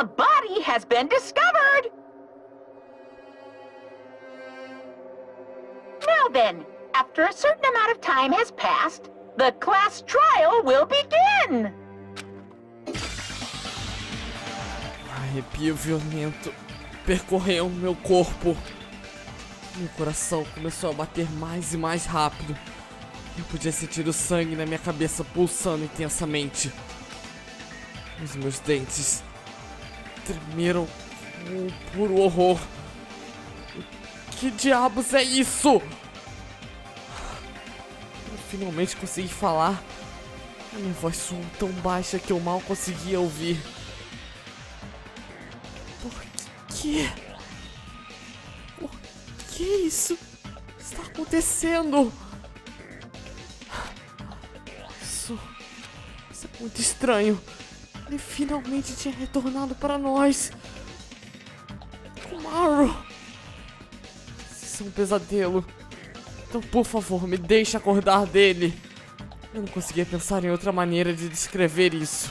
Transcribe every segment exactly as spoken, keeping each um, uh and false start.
A body has been discovered! Now then, after a certain amount of time has passed, the class trial will begin! Arrepio violento percorreu meu corpo. Meu coração começou a bater mais e mais rápido. Eu podia sentir o sangue na minha cabeça pulsando intensamente. Os meus dentes tremeram com um puro horror. Que diabos é isso? Eu finalmente consegui falar. A minha voz soou tão baixa que eu mal conseguia ouvir. Por que? Por que isso está acontecendo? Isso, isso é muito estranho. Ele finalmente tinha retornado para nós. Komaru! Isso é um pesadelo. Então, por favor, me deixe acordar dele. Eu não conseguia pensar em outra maneira de descrever isso.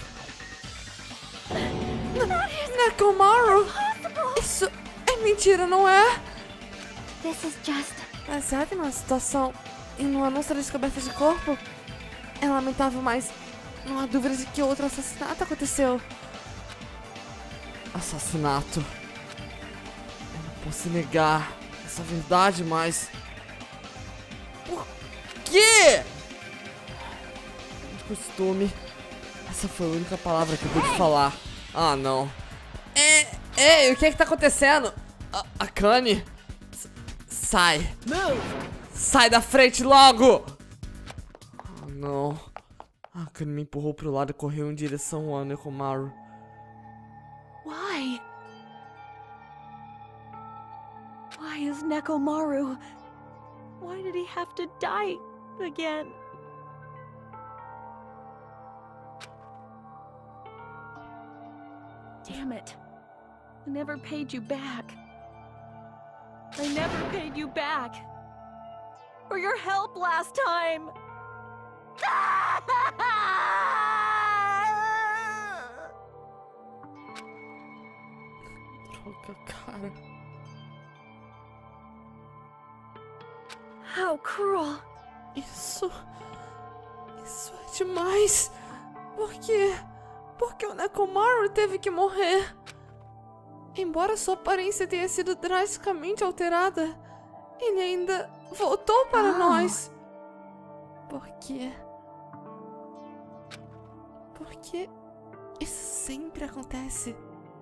Nekomaru! Isso é mentira, não é? This is just... Baseado em uma situação e no anúncio da descoberta de corpo, é lamentável, mas não há dúvida de que outro assassinato aconteceu. Assassinato. Eu não posso negar essa verdade, mas... Por quê? De costume, essa foi a única palavra que eu pude falar. Ah, não. É, ei, o que é que tá acontecendo? A, a Kani? S sai. Sai da frente logo! Oh, não. A Kani me empurrou pro lado e correu em direção ao Nekomaru. Why? Why is Nekomaru? Why did he have to die again? Damn it. I never paid you back. I never paid you back. For your help last time. Droga, cara. How cruel. Isso... Isso é demais. Por quê? Porque o Nekomaru teve que morrer. Embora sua aparência tenha sido drasticamente alterada, ele ainda voltou para Ah. nós. Por quê? Porque isso sempre acontece.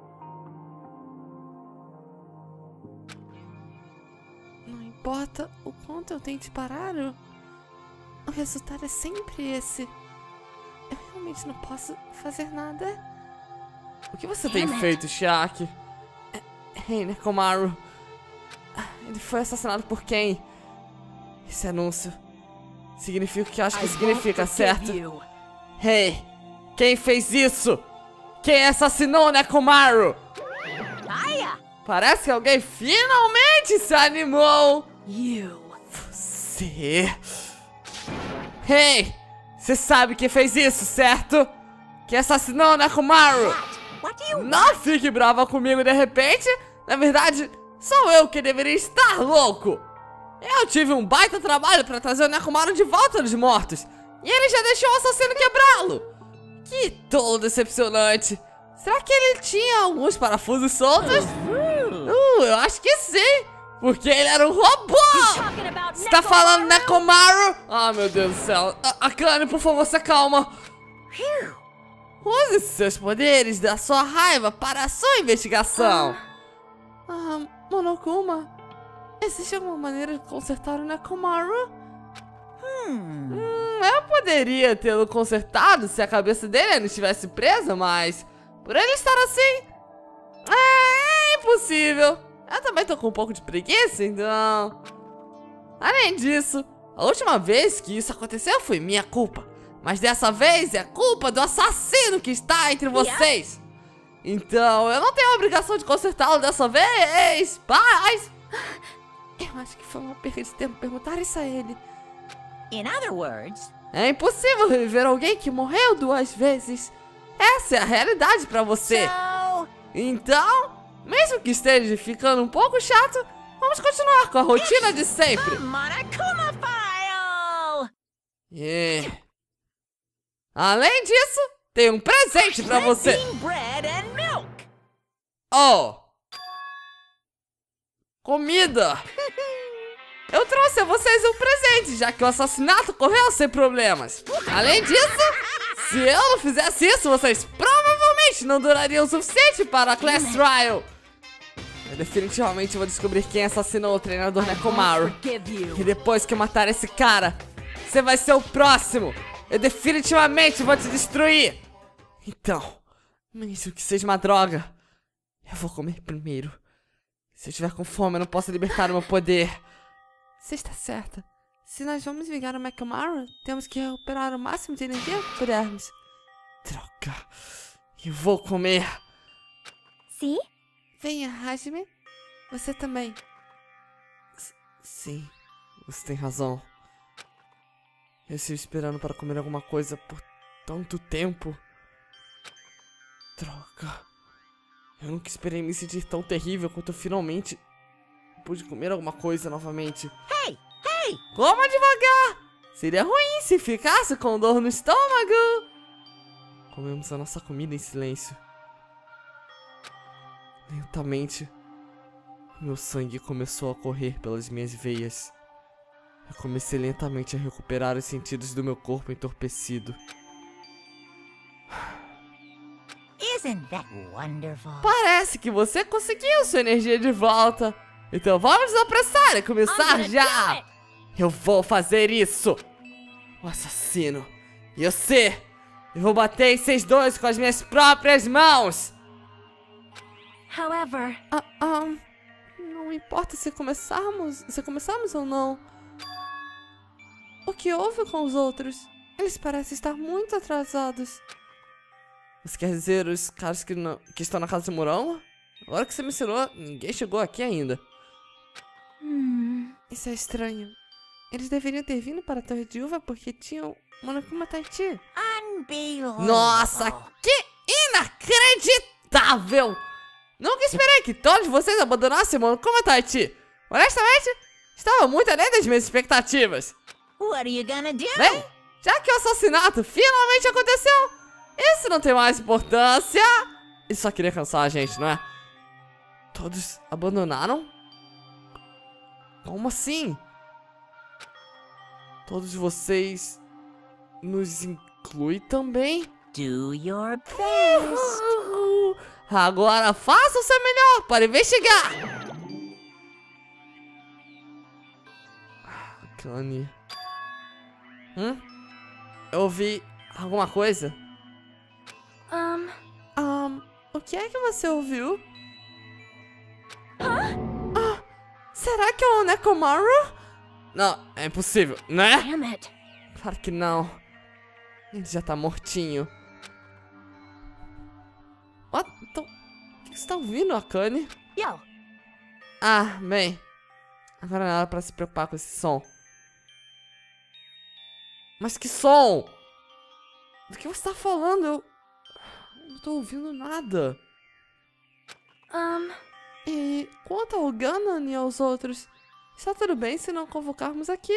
Não importa o quanto eu tente parar, o, o resultado é sempre esse. Eu realmente não posso fazer nada. O que você tem Damn it. feito, Chiaki? Ei, Nekomaru. Ele foi assassinado por quem? Esse anúncio significa o que eu acho que significa, certo? Ei, quem fez isso? Quem assassinou o Nekomaru? Parece que alguém finalmente se animou. You. Você... Ei, você sabe quem fez isso, certo? Quem assassinou o Nekomaru? What do you... Não fique brava comigo de repente. Na verdade, sou eu que deveria estar louco. Eu tive um baita trabalho pra trazer o Nekomaru de volta dos mortos, e ele já deixou o assassino quebrá-lo. Que tolo decepcionante. Será que ele tinha alguns parafusos soltos? Uh, eu acho que sim, porque ele era um robô. Talking about Você tá falando Nekomaru? Ah, meu Deus do céu. A Akane, por favor, se acalma. Use seus poderes da sua raiva para a sua investigação. Ah, Monokuma, existe alguma maneira de consertar o Nekomaru? Hum, eu poderia tê-lo consertado se a cabeça dele não estivesse presa, mas por ele estar assim, é impossível. Eu também tô com um pouco de preguiça, então... Além disso, a última vez que isso aconteceu foi minha culpa. Mas dessa vez é culpa do assassino que está entre vocês. Então eu não tenho a obrigação de consertá-lo dessa vez, mas... Eu acho que foi uma perda de tempo perguntar isso a ele. In other words, É impossível reviver alguém que morreu duas vezes. Essa é a realidade pra você. so Então, mesmo que esteja ficando um pouco chato, vamos continuar com a rotina de sempre. Monokuma File! Yeah. Além disso, tem um presente pra você. Bean bread and milk. Oh! Comida! Eu trouxe a vocês um presente, já que o assassinato correu sem problemas. Além disso, se eu não fizesse isso, vocês provavelmente não durariam o suficiente para a Class Trial. Eu definitivamente vou descobrir quem assassinou o treinador Nekomaru. E depois que eu matar esse cara, você vai ser o próximo. Eu definitivamente vou te destruir. Então, mesmo que seja uma droga, eu vou comer primeiro. Se eu estiver com fome, eu não posso libertar o meu poder. Você está certa. Se nós vamos vingar o Nekomaru, temos que recuperar o máximo de energia que pudermos. Droga. Eu vou comer. See? Venha, Hajime. Você também. S sim, você tem razão. Eu estive esperando para comer alguma coisa por tanto tempo. Droga. Eu nunca esperei me sentir tão terrível quanto eu finalmente pude comer alguma coisa novamente. Hey, hey! Coma devagar! Seria ruim se ficasse com dor no estômago. Comemos a nossa comida em silêncio. Lentamente, meu sangue começou a correr pelas minhas veias. Eu comecei lentamente a recuperar os sentidos do meu corpo entorpecido. Isn't that wonderful? Parece que você conseguiu sua energia de volta. Então vamos nos apressar e começar já! Eu vou fazer isso! O assassino! E você! Eu vou bater em vocês dois com as minhas próprias mãos! However, Ah, ah, não importa se começarmos, se começarmos ou não. O que houve com os outros? Eles parecem estar muito atrasados. Você quer dizer os caras que, não, que estão na casa de Morongo? Agora que você mencionou, ninguém chegou aqui ainda. hmm, Isso é estranho. Eles deveriam ter vindo para a Torre de Uva porque tinham Monokuma Taichi. Unbelievable. Nossa, que inacreditável! Nunca esperei que todos vocês abandonassem Monokuma Taichi. Honestamente, estava muito além das minhas expectativas. What are you gonna do? Bem, já que o assassinato finalmente aconteceu, isso não tem mais importância. Isso só queria cansar a gente, não é? Todos abandonaram? Como assim? Todos vocês nos incluem também? Do your best. Uh, agora faça o seu melhor para investigar. Kani. Hum? Eu ouvi alguma coisa? um, Um, o que é que você ouviu? Ah, será que é o Nekomaru? Não, é impossível, né? damn it. Claro que não. Ele já tá mortinho. What? Então, o que você tá ouvindo, Akane? Yo, Ah, bem. Agora não é hora pra se preocupar com esse som. Mas que som? Do que você tá falando? Eu... eu não tô ouvindo nada. Um, E quanto ao Ganon e aos outros, está tudo bem se não convocarmos aqui?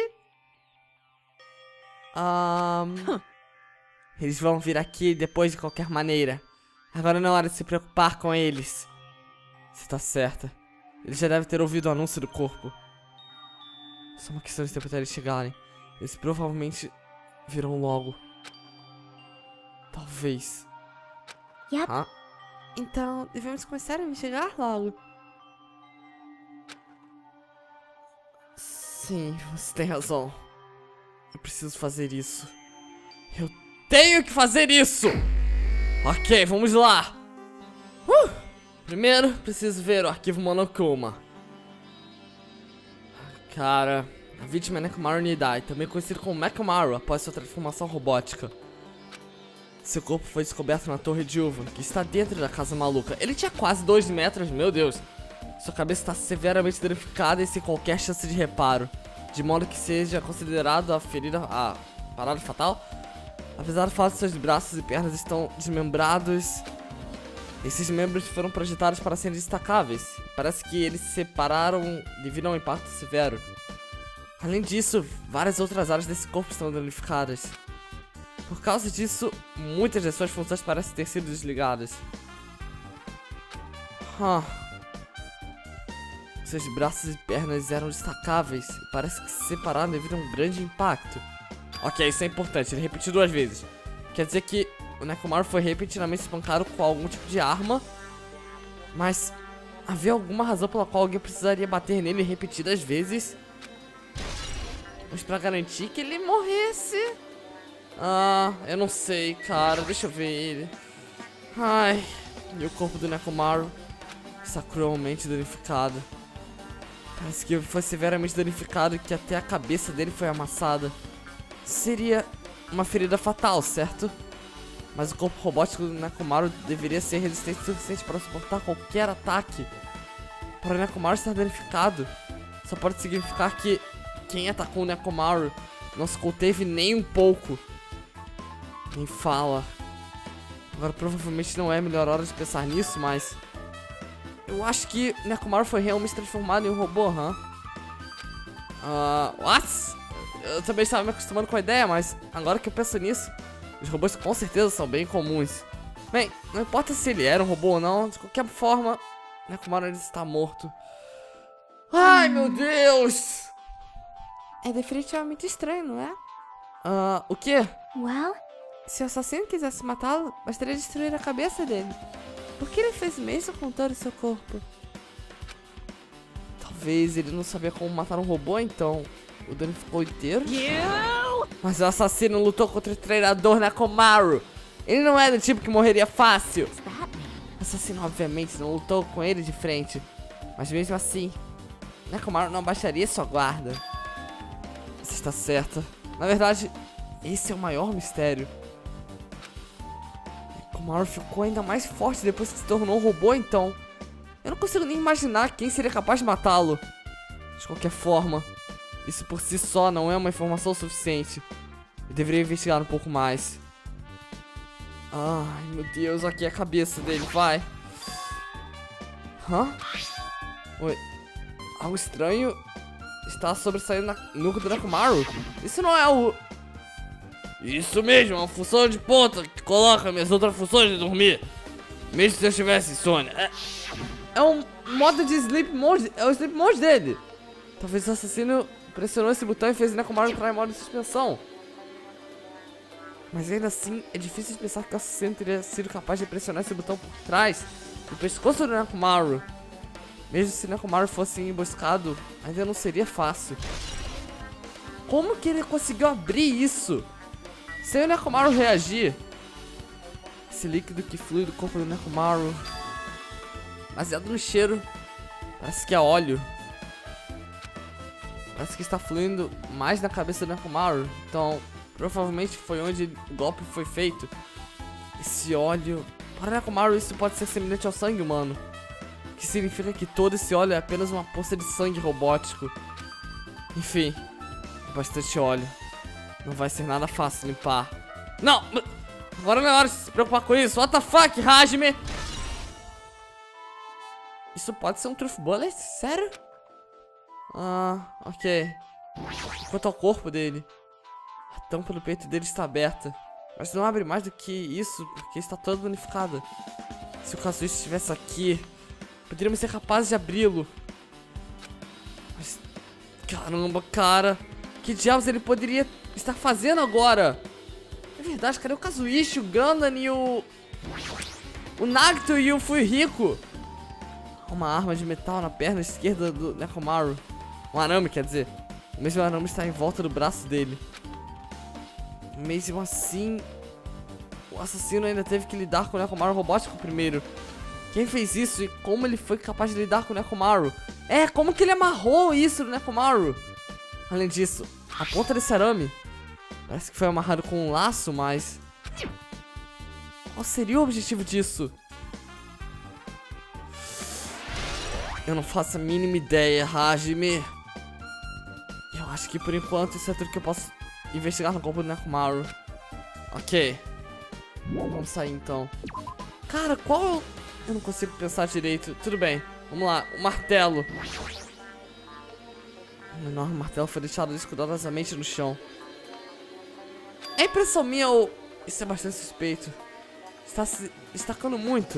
Um, eles vão vir aqui depois de qualquer maneira. Agora não é hora de se preocupar com eles. Você tá certa. Eles já devem ter ouvido o anúncio do corpo. Só uma questão de tempo até eles chegarem. Eles provavelmente virão logo. Talvez. Yep. Ah? Então, devemos começar a investigar logo. Sim, você tem razão. Eu preciso fazer isso. Eu tenho que fazer isso! Ok, vamos lá. Uh! Primeiro, preciso ver o arquivo Monokuma. Cara, a vítima é Nekomaru Nidai, também conhecido como Nekomaru após sua transformação robótica. Seu corpo foi descoberto na Torre de Uva, que está dentro da Casa Maluca. Ele tinha quase dois metros, meu Deus. Sua cabeça está severamente danificada e sem qualquer chance de reparo, de modo que seja considerado a ferida, a parada fatal. Apesar do fato de seus braços e pernas estão desmembrados, Esses membros foram projetados para serem destacáveis. Parece que eles se separaram devido a um impacto severo. Além disso, várias outras áreas desse corpo estão danificadas. Por causa disso, muitas de suas funções parecem ter sido desligadas. Huh. Seus braços e pernas eram destacáveis e parece que se separaram devido a um grande impacto. Ok, isso é importante, ele repetiu duas vezes. Quer dizer que o Nekomaru foi repentinamente espancado com algum tipo de arma. Mas havia alguma razão pela qual alguém precisaria bater nele repetidas vezes? Mas pra garantir que ele morresse. Ah, eu não sei, cara. Deixa eu ver ele. Ai, e o corpo do Nekomaru está cruelmente danificado. Parece que foi severamente danificado e que até a cabeça dele foi amassada. Seria uma ferida fatal, certo? Mas o corpo robótico do Nekomaru deveria ser resistente o suficiente para suportar qualquer ataque. Para o Nekomaru estar danificado, só pode significar que quem atacou o Nekomaru não se conteve nem um pouco. Nem fala. Agora provavelmente não é a melhor hora de pensar nisso, mas eu acho que o Nekomaru foi realmente transformado em um robô, hã? Huh? Uh, what? Eu também estava me acostumando com a ideia, mas agora que eu penso nisso, os robôs com certeza são bem comuns. Bem, não importa se ele era um robô ou não, de qualquer forma, o Nekomaru ainda está morto. Ai, meu Deus! É definitivamente estranho, não é? Ah, uh, o quê? Well? Se o assassino quisesse matá-lo, bastaria destruir a cabeça dele. Por que ele fez mesmo com todo o seu corpo? Talvez ele não sabia como matar um robô, então o danificou inteiro. You! Mas o assassino lutou contra o treinador Nekomaru. Ele não é do tipo que morreria fácil. O assassino obviamente não lutou com ele de frente. Mas mesmo assim, Nekomaru não abaixaria sua guarda. Você está certa. Na verdade, esse é o maior mistério. Nekomaru ficou ainda mais forte depois que se tornou um robô, então eu não consigo nem imaginar quem seria capaz de matá-lo. De qualquer forma, isso por si só não é uma informação suficiente. Eu deveria investigar um pouco mais. Ai, meu Deus, aqui é a cabeça dele, vai. Hã? Oi. Algo estranho está sobressaindo na nuca do Nekomaru. Isso não é o... Isso mesmo, é uma função de ponta que coloca minhas outras funções de dormir. Mesmo se eu tivesse insônia. É, é um modo de sleep mode, é o sleep mode dele. Talvez o assassino pressionou esse botão e fez o Nekomaru entrar em modo de suspensão. Mas ainda assim, é difícil de pensar que o assassino teria sido capaz de pressionar esse botão por trás do pescoço do Nekomaru. Mesmo se o Nekomaru fosse emboscado, ainda não seria fácil. Como que ele conseguiu abrir isso? Sem o Nekomaru reagir. Esse líquido que flui do corpo do Nekomaru, baseado no cheiro, parece que é óleo. Parece que está fluindo mais na cabeça do Nekomaru. Então, provavelmente foi onde o golpe foi feito. Esse óleo... Para o Nekomaru, isso pode ser semelhante ao sangue humano. Que significa que todo esse óleo é apenas uma poça de sangue robótico. Enfim, bastante óleo. Não vai ser nada fácil limpar. Não! Agora não é hora de se preocupar com isso. What the fuck, Hajime? Isso pode ser um Truth Bullet? Sério? Ah, ok. Quanto ao corpo dele, a tampa do peito dele está aberta. Mas não abre mais do que isso, porque está todo danificado. Se o Kazuichi estivesse aqui, poderíamos ser capazes de abri-lo. Mas, caramba, cara. Que diabos ele poderia estar fazendo agora? É verdade, cadê o Kazuichi, o Gundam e o... O Nagito e o Fuyuhiko? Há uma arma de metal na perna esquerda do Nekomaru. Um arame, quer dizer. O mesmo arame está em volta do braço dele. Mesmo assim, o assassino ainda teve que lidar com o Nekomaru robótico primeiro. Quem fez isso e como ele foi capaz de lidar com o Nekomaru? É, como que ele amarrou isso no Nekomaru? Além disso, a ponta desse arame parece que foi amarrado com um laço, mas... Qual seria o objetivo disso? Eu não faço a mínima ideia, Hajime. Eu acho que por enquanto isso é tudo que eu posso investigar no corpo do Nekomaru. Ok. Vamos sair então. Cara, qual Eu não consigo pensar direito. Tudo bem, vamos lá. O martelo. Um enorme martelo foi deixado escrupulosamente no chão. É impressão minha ou... Isso é bastante suspeito. Está se destacando muito.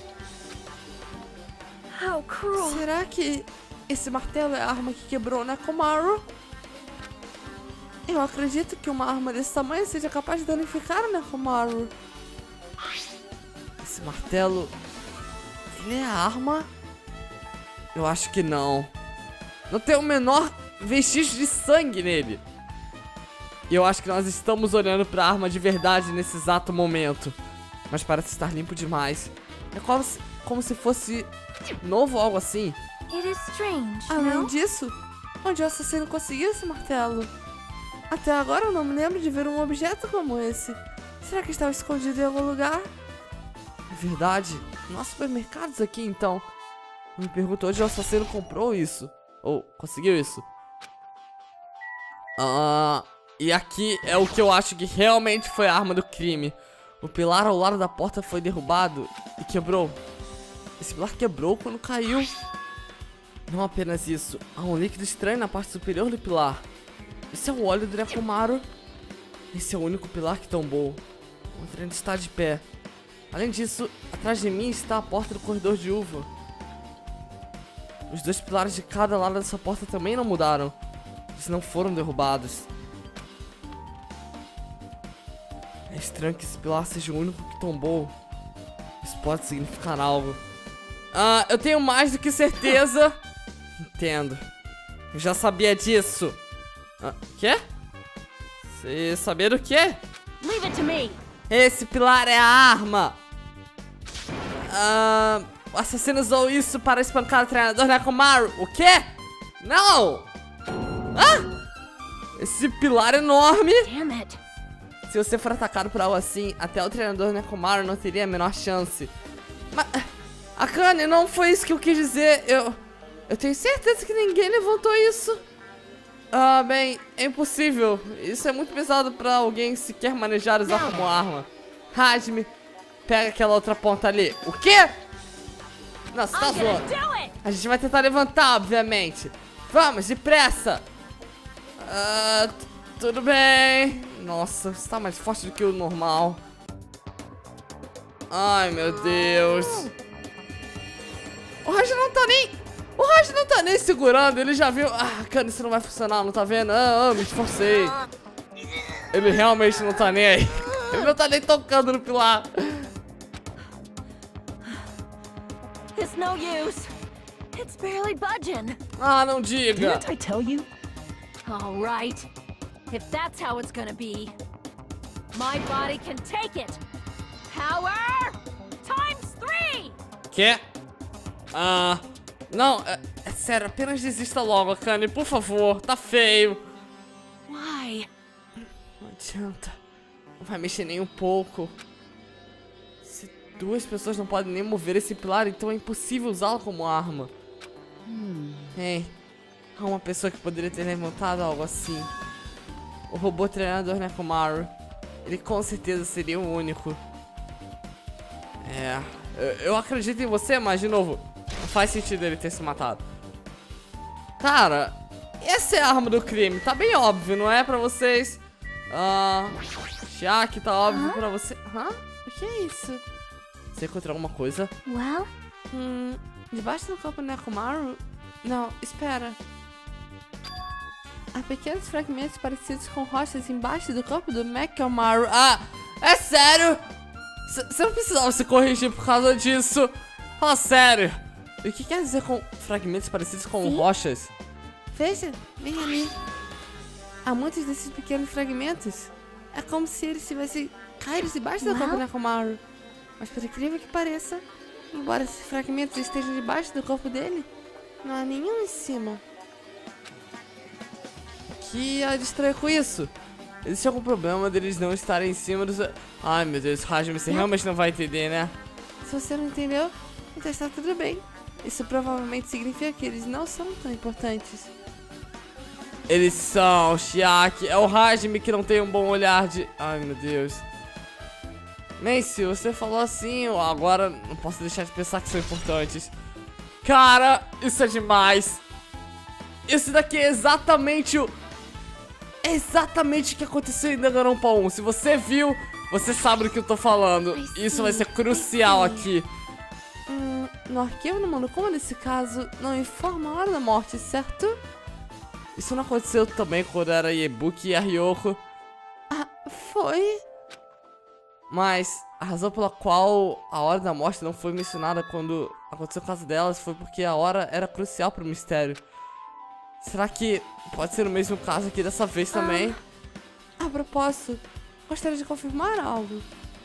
How cruel. Será que esse martelo é a arma que quebrou o Nekomaru? Eu acredito que uma arma desse tamanho seja capaz de danificar o Nekomaru. Esse martelo... Ele é a arma? Eu acho que não. Não tem o menor vestígio de sangue nele. E eu acho que nós estamos olhando para a arma de verdade nesse exato momento. Mas parece estar limpo demais. É como se, como se fosse novo ou algo assim. It is strange, Além no? disso, onde o assassino conseguiu esse martelo? Até agora eu não me lembro de ver um objeto como esse. Será que estava escondido em algum lugar? É verdade. Nossos supermercados aqui então. Eu me pergunto onde o assassino comprou isso. Ou conseguiu isso. Ah, e aqui é o que eu acho que realmente foi a arma do crime. O pilar ao lado da porta foi derrubado e quebrou. Esse pilar quebrou quando caiu. Não apenas isso, há um líquido estranho na parte superior do pilar. Esse é o óleo do Nekomaru. Esse é o único pilar que tombou. O trem está de pé. Além disso, atrás de mim está a porta do corredor de uva. Os dois pilares de cada lado dessa porta também não mudaram. Eles não foram derrubados. É estranho que esse pilar seja o único que tombou. Isso pode significar algo. Ah, eu tenho mais do que certeza. Entendo. Eu já sabia disso. Ah, quê? Você sabia do quê? Leave it to me. Esse pilar é a arma. Ah, o assassino usou isso para espancar o treinador Nekomaru. O quê? Não! Ah! Esse pilar é enorme. Damn it. Se você for atacado por algo assim, até o treinador Nekomaru não teria a menor chance. Mas... Akane, não foi isso que eu quis dizer. Eu... Eu tenho certeza que ninguém levantou isso. Ah, bem, é impossível. Isso é muito pesado pra alguém sequer manejar usar como arma. Hajime, pega aquela outra ponta ali. O quê? Não, você tá zoando. A gente vai tentar levantar, obviamente. Vamos, depressa. Ah, tudo bem. Nossa, você tá mais forte do que o normal. Ai, meu Deus. O Raj não tá nem... O Raj não tá nem segurando, ele já viu... Ah, cara, isso não vai funcionar, não tá vendo? Ah, ah, me esforcei. Ele realmente não tá nem aí. Ele não tá nem tocando no pilar. It's no use. It's barely budging. Ah, não diga. Didn't I tell you? All right. If that's how it's gonna be, my body can take it. Power times three. Quê? Ah... Não, é, é sério, apenas desista logo, Akane, por favor, tá feio. Why? Não adianta, não vai mexer nem um pouco. Se duas pessoas não podem nem mover esse pilar, então é impossível usá-lo como arma. Hum. Ei, há uma pessoa que poderia ter levantado algo assim. O robô treinador Nekomaru. Ele com certeza seria o único. É, eu, eu acredito em você, mas de novo... Não faz sentido ele ter se matado. Cara, essa é a arma do crime. Tá bem óbvio, não é pra vocês? Ah, Chiaki, tá óbvio pra você. Hã? O que é isso? Você encontrou alguma coisa? Well? Hum, debaixo do corpo do Nekomaru? Não, espera. Há pequenos fragmentos parecidos com rochas embaixo do corpo do Nekomaru. Ah, é sério? Você não precisava se corrigir por causa disso. Fala sério. E o que quer dizer com fragmentos parecidos com Sim? rochas? Veja, vem ali. Há muitos desses pequenos fragmentos. É como se eles tivessem caído debaixo do corpo do Nekomaru. Mas por incrível que pareça, embora esses fragmentos estejam debaixo do corpo dele, não há nenhum em cima. O que há de estranho com isso? Existe algum problema deles não estarem em cima dos... Ai meu Deus, Hajime, você realmente não vai entender, né? Se você não entendeu, então está tudo bem. Isso provavelmente significa que eles não são tão importantes. Eles são, Chiaki. É o Hajime que não tem um bom olhar de... Ai, meu Deus. Macy, você falou assim, agora não posso deixar de pensar que são importantes. Cara, isso é demais. Isso daqui é exatamente o... É exatamente o que aconteceu em Danganronpa um. Se você viu, você sabe do que eu tô falando. Isso vai ser crucial aqui. Hum, no arquivo não manda como nesse caso não informa a hora da morte, certo? Isso não aconteceu também quando era Ibuki e a Ryoko. Ah, foi? Mas a razão pela qual a hora da morte não foi mencionada quando aconteceu o caso delas foi porque a hora era crucial pro mistério. Será que pode ser o mesmo caso aqui dessa vez também? Ah, a propósito, gostaria de confirmar algo.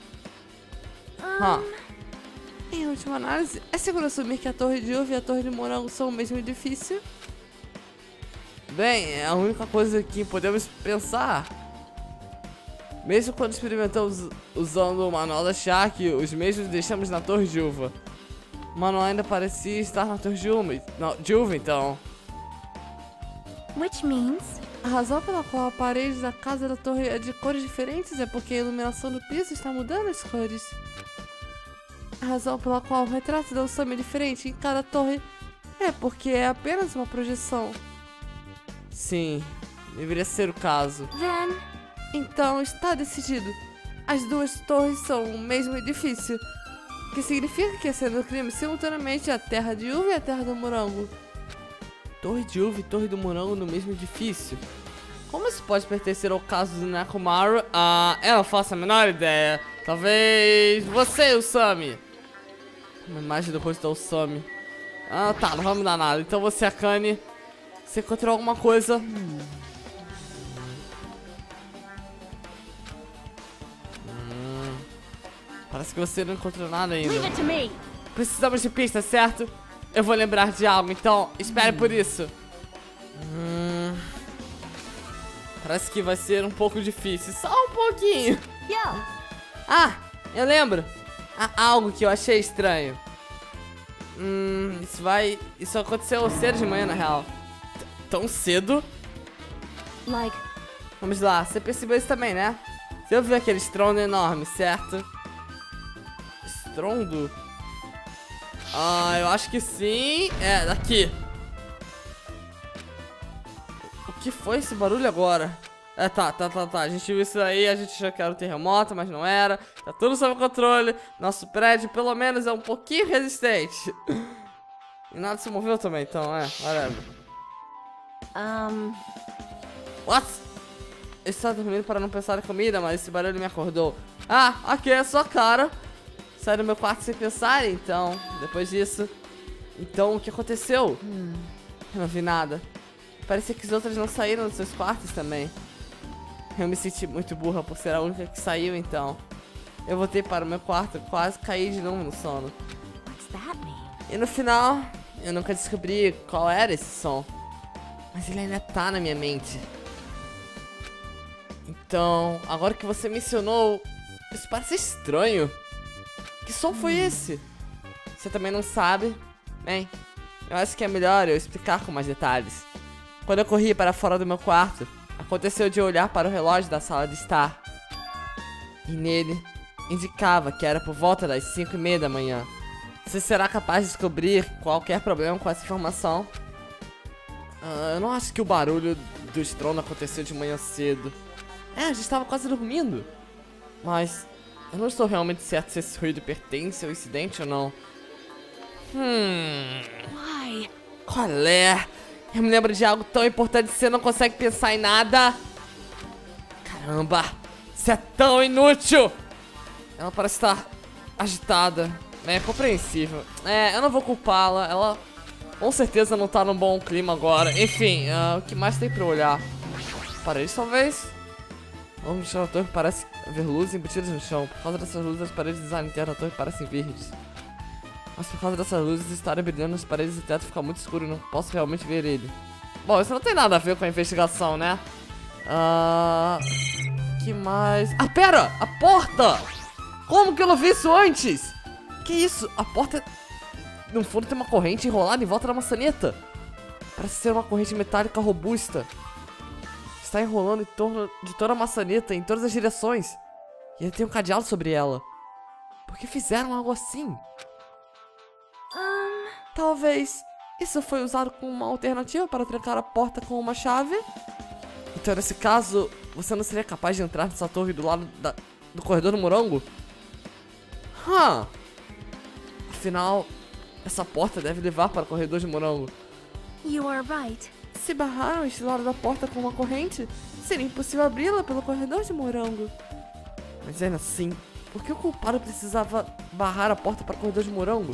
Ah. Em última análise, é seguro assumir que a Torre de Uva e a Torre de Morango são o mesmo edifício? Bem, é a única coisa que podemos pensar. Mesmo quando experimentamos usando o manual da Shark, os mesmos deixamos na Torre de Uva. O manual ainda parecia estar na Torre de Uva, não, de Uva então. Which means... A razão pela qual a parede da casa da torre é de cores diferentes é porque a iluminação do piso está mudando as cores. A razão pela qual o retrato da Usami é diferente em cada torre é porque é apenas uma projeção. Sim, deveria ser o caso. Then... Então está decidido. As duas torres são o mesmo edifício. O que significa que é sendo crime simultaneamente a Terra de Uva e a Terra do Morango. Torre de Uva e Torre do Morango no mesmo edifício? Como isso pode pertencer ao caso do Nekomaru? Ah, eu não faço a menor ideia. Talvez você, Usami. Uma imagem do rosto da Usami. Ah, tá, não vai mudar nada. Então você, Akane, você encontrou alguma coisa? Hum. Hum. Parece que você não encontrou nada ainda. Leave it to me. Precisamos de pistas, certo? Eu vou lembrar de algo, então espere por isso. Hum, parece que vai ser um pouco difícil. Só um pouquinho. Yo. Ah, eu lembro. Há algo que eu achei estranho. Hum, isso vai... Isso aconteceu cedo de manhã, na real. T- Tão cedo? Like... Vamos lá, você percebeu isso também, né? Você ouviu aquele estrondo enorme, certo? Estrondo? Ah, eu acho que sim. É, daqui. O que foi esse barulho agora? É, tá, tá, tá, tá. A gente viu isso aí, a gente achou que era um terremoto, mas não era. Tá tudo sob controle. Nosso prédio, pelo menos, é um pouquinho resistente. E nada se moveu também, então, é, whatever. Um... What? Eu estava dormindo para não pensar em comida, mas esse barulho me acordou. Ah, aqui é a sua cara. Sai do meu quarto sem pensar, então, depois disso. Então, o que aconteceu? Hum. Eu não vi nada. Parecia que os outros não saíram dos seus quartos também. Eu me senti muito burra por ser a única que saiu, então. Eu voltei para o meu quarto, quase caí de novo no sono. What's that mean? E no final, eu nunca descobri qual era esse som. Mas ele ainda tá na minha mente. Então, agora que você mencionou, isso parece estranho. Que som foi esse? Você também não sabe? Bem, eu acho que é melhor eu explicar com mais detalhes. Quando eu corri para fora do meu quarto, aconteceu de eu olhar para o relógio da sala de estar. E nele, indicava que era por volta das cinco e meia da manhã. Você será capaz de descobrir qualquer problema com essa informação? Ah, eu não acho que o barulho do estrondo aconteceu de manhã cedo. É, a gente estava quase dormindo. Mas... eu não estou realmente certo se esse ruído pertence ao incidente ou não. Hum... Why? Qual é? Eu me lembro de algo tão importante que você não consegue pensar em nada. Caramba! Isso é tão inútil! Ela parece estar agitada. É compreensível. É, eu não vou culpá-la. Ela com certeza não tá num bom clima agora. Enfim, uh, o que mais tem pra olhar? Paredes, talvez? Vamos deixar a torre parece haver luzes embutidas no chão. Por causa dessas luzes, as paredes design interno da torre parecem verdes. Mas por causa dessas luzes estarem brilhando nas paredes e o teto fica muito escuro e não posso realmente ver ele. Bom, isso não tem nada a ver com a investigação, né? Ah... que mais? Ah, pera! A porta! Como que eu não vi isso antes? Que isso? A porta... no fundo tem uma corrente enrolada em volta da maçaneta. Parece ser uma corrente metálica robusta. Está enrolando em torno de toda a maçaneta, em todas as direções. E ele tem um cadeado sobre ela. Por que fizeram algo assim? Um... Talvez isso foi usado como uma alternativa para trancar a porta com uma chave? Então, nesse caso, você não seria capaz de entrar nessa torre do lado da, do corredor do morango? Hã? Afinal, essa porta deve levar para o corredor de morango. You are right. Se barraram este lado da porta com uma corrente, seria impossível abri-la pelo corredor de morango. Mas ainda assim, por que o culpado precisava barrar a porta para o corredor de morango?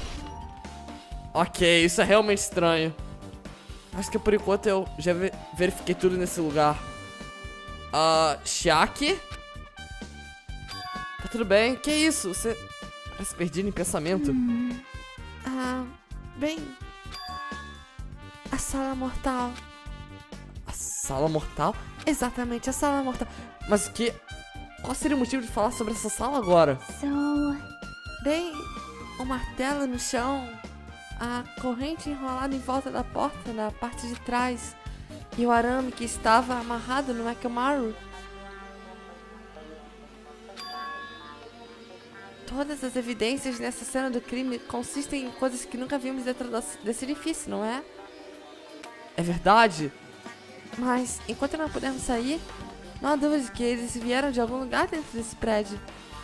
Ok, isso é realmente estranho. Acho que por enquanto eu já ve verifiquei tudo nesse lugar. Ah, uh, Chiaki? Tá tudo bem? Que isso? Você parece perdido em pensamento. Hum. Ah, bem... A sala mortal. A sala mortal? Exatamente, a sala mortal. Mas o que... Qual seria o motivo de falar sobre essa sala agora? So... Bem, o martelo no chão, a corrente enrolada em volta da porta na parte de trás e o arame que estava amarrado no Nekomaru. Todas as evidências nessa cena do crime consistem em coisas que nunca vimos dentro desse edifício, não é? É verdade. Mas, enquanto não pudermos sair, não há dúvida de que eles vieram de algum lugar dentro desse prédio.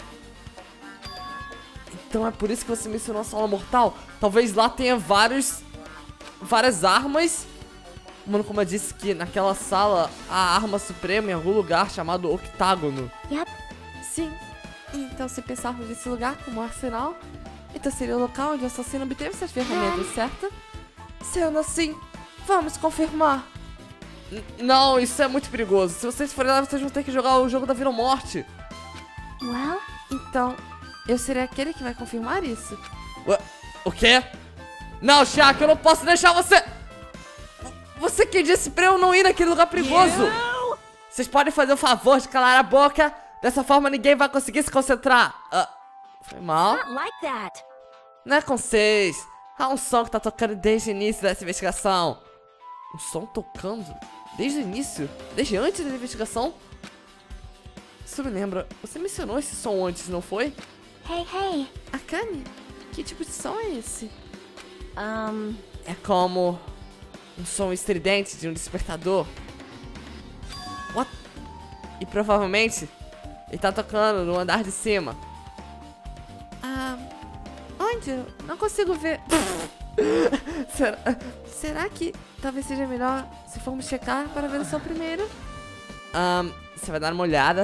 Então é por isso que você mencionou a sala mortal? Talvez lá tenha vários... várias armas. Mano, como eu disse que naquela sala há arma suprema em algum lugar chamado octágono. Yep. Sim. Então se pensarmos nesse lugar como um arsenal, então seria o local onde o assassino obteve essas ferramentas, certo? Sendo assim, vamos confirmar. N não, isso é muito perigoso. Se vocês forem lá, vocês vão ter que jogar o jogo da vida ou morte. Well? Então, eu serei aquele que vai confirmar isso. Ué, o quê? Não, Chiaki, eu não posso deixar você... Você que disse pra eu não ir naquele lugar perigoso. You? Vocês podem fazer o favor de calar a boca? Dessa forma ninguém vai conseguir se concentrar. Uh, foi mal? Not like that. Não é com vocês. Há um som que tá tocando desde o início dessa investigação. Um som tocando? Desde o início? Desde antes da investigação? Isso me lembra. Você mencionou esse som antes, não foi? Hey, hey. Akane, que tipo de som é esse? Um... É como um som estridente de um despertador. What? E provavelmente ele tá tocando no andar de cima. Ah, onde? Eu não consigo ver. será, será que talvez seja melhor se formos checar para ver o som primeiro? Um, você vai dar uma olhada.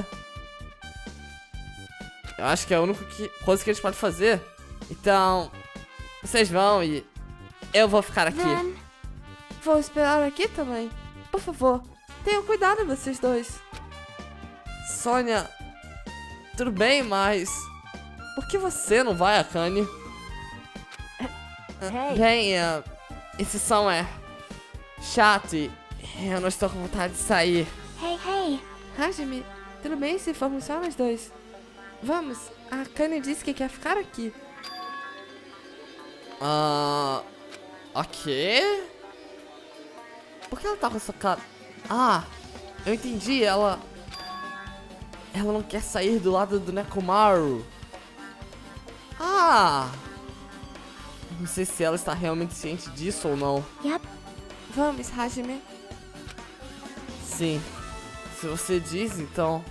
Eu acho que é a única que, coisa que a gente pode fazer. Então, vocês vão e eu vou ficar aqui. Then... Vou esperar aqui também. Por favor, tenham cuidado vocês dois. Sônia, tudo bem, mas... Por que você não vai, Akane? Hey. Bem, uh, esse som é chato e eu não estou com vontade de sair. Hey, hey. Hajime, tudo bem se formos só nós dois? Vamos, a Akane disse que quer ficar aqui. Ah... Uh, ok... Por que ela tá com essa cara? Ah, eu entendi, ela... Ela não quer sair do lado do Nekomaru. Ah! Não sei se ela está realmente ciente disso ou não. Yep. Vamos, Hajime. Sim. Se você diz, então...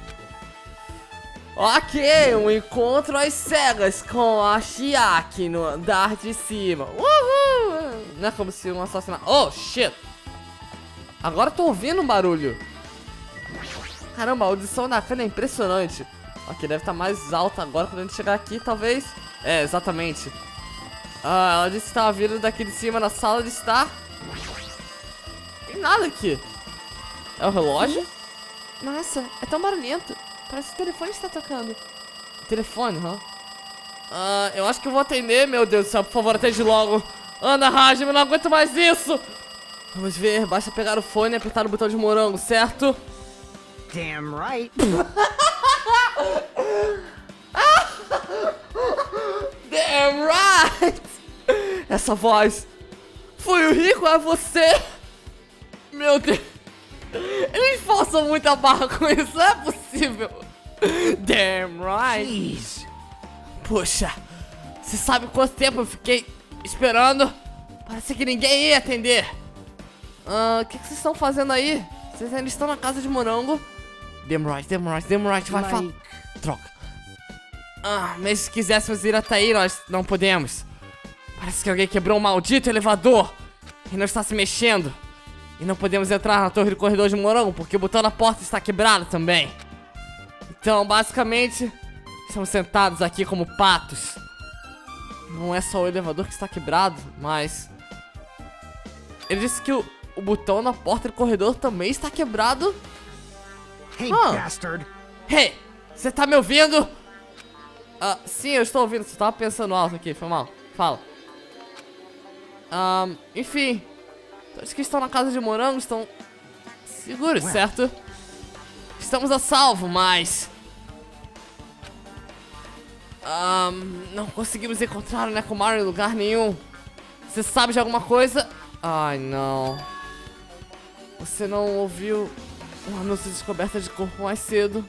Ok, um encontro às cegas com a Chiaki no andar de cima. Uhul! Não é como se um assassinato... Oh, shit! Agora eu tô ouvindo um barulho. Caramba, a audição da Akane é impressionante. Ok, deve estar mais alta agora quando a gente chegar aqui, talvez. É, exatamente. Ah, ela disse que estava vindo daqui de cima na sala de estar. Tem nada aqui. É o relógio? Nossa, é tão barulhento. Parece que o telefone está tocando. Telefone, hã? Huh? Ah, eu acho que eu vou atender, meu Deus do céu. Por favor, atende logo. Anda, Hajime, eu não aguento mais isso. Vamos ver, basta pegar o fone e apertar o botão de morango, certo? Damn right. Damn right! Essa voz. Foi o Rico, é você? Meu Deus. Eles forçam muita barra com isso, não é possível. Damn right. Jeez. Puxa, você sabe quanto tempo eu fiquei esperando? Parece que ninguém ia atender. Ah, o que, que vocês estão fazendo aí? Vocês ainda estão na casa de morango? Damn right, damn right, damn right, vai, fala. Troca. Ah, mas se quiséssemos ir até aí, nós não podemos. Parece que alguém quebrou um maldito elevador e não está se mexendo. E não podemos entrar na torre do corredor de morango porque o botão da porta está quebrado também. Então, basicamente, estamos sentados aqui como patos. Não é só o elevador que está quebrado, mas... Ele disse que o, o botão na porta do corredor também está quebrado. Hey, Huh. bastard. Hey, você tá me ouvindo? Ah, sim, eu estou ouvindo. Você tava pensando alto aqui, foi mal. Fala. Um, enfim, todos que estão na casa de morango estão seguros, certo? Estamos a salvo, mas... Um, não conseguimos encontrar o Nekomaru em lugar nenhum. Você sabe de alguma coisa? Ai, não. Você não ouviu um anúncio de descoberta de corpo mais cedo?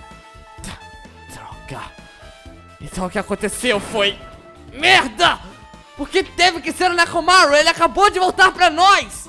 Droga. Então o que aconteceu foi... Merda! Porque teve que ser o Nekomaru, ele acabou de voltar pra nós!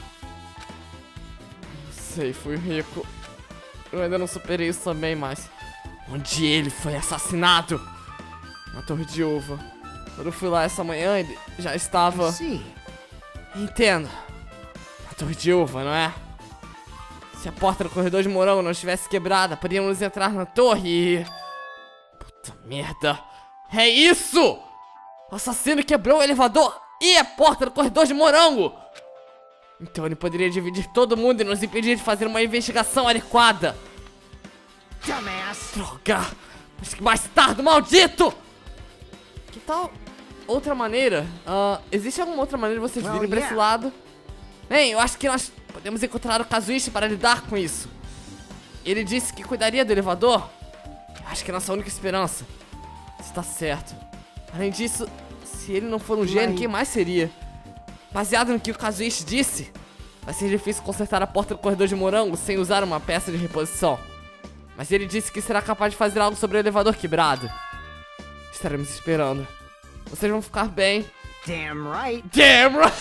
Não sei, fui rico. Eu ainda não superei isso também, mas... Onde ele foi assassinado? Na Torre de Uva. Quando eu fui lá essa manhã, ele já estava... See. Entendo. Na Torre de Uva, não é? Se a porta do corredor de morango não estivesse quebrada, poderíamos entrar na torre e... Puta merda. É isso! O assassino quebrou o elevador e a porta do corredor de morango! Então ele poderia dividir todo mundo e nos impedir de fazer uma investigação adequada. Dumbass. Droga! Mas que bastardo maldito! Que tal outra maneira? Uh, existe alguma outra maneira de vocês Well, virem pra yeah. esse lado? Bem, eu acho que nós podemos encontrar o Kazuichi para lidar com isso. Ele disse que cuidaria do elevador. Eu acho que é a nossa única esperança. Está certo. Além disso, se ele não for um gênio, quem mais seria? Baseado no que o Kazuichi disse, vai ser difícil consertar a porta do corredor de morango sem usar uma peça de reposição. Mas ele disse que será capaz de fazer algo sobre o elevador quebrado. Estaremos esperando. Vocês vão ficar bem. Damn right. Damn right.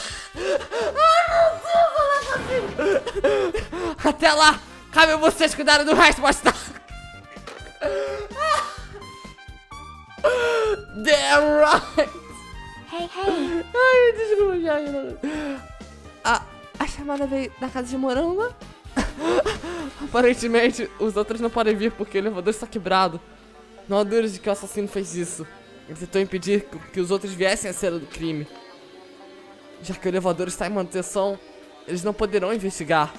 Ai, meu Deus, até lá, cabe a vocês cuidarem do resto mais tarde. Damn right. Hey, hey. Ai, desculpa, já. A, a chamada veio da casa de morango. Aparentemente, os outros não podem vir porque o elevador está quebrado. Não há dúvida de que o assassino fez isso. Ele tentou impedir que, que os outros viessem à cena do crime. Já que o elevador está em manutenção, eles não poderão investigar.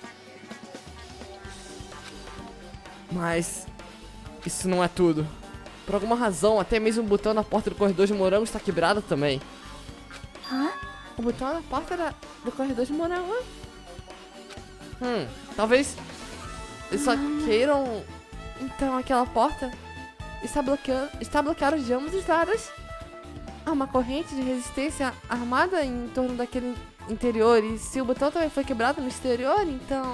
Mas isso não é tudo. Por alguma razão, até mesmo o botão na porta do corredor de morango está quebrado também. Hã? O botão na porta da, do corredor de morango? Hum, talvez eles só queiram... Então aquela porta está bloqueando, está bloqueada de ambos os lados. Há uma corrente de resistência armada em torno daquele interior. E se o botão também foi quebrado no exterior, então...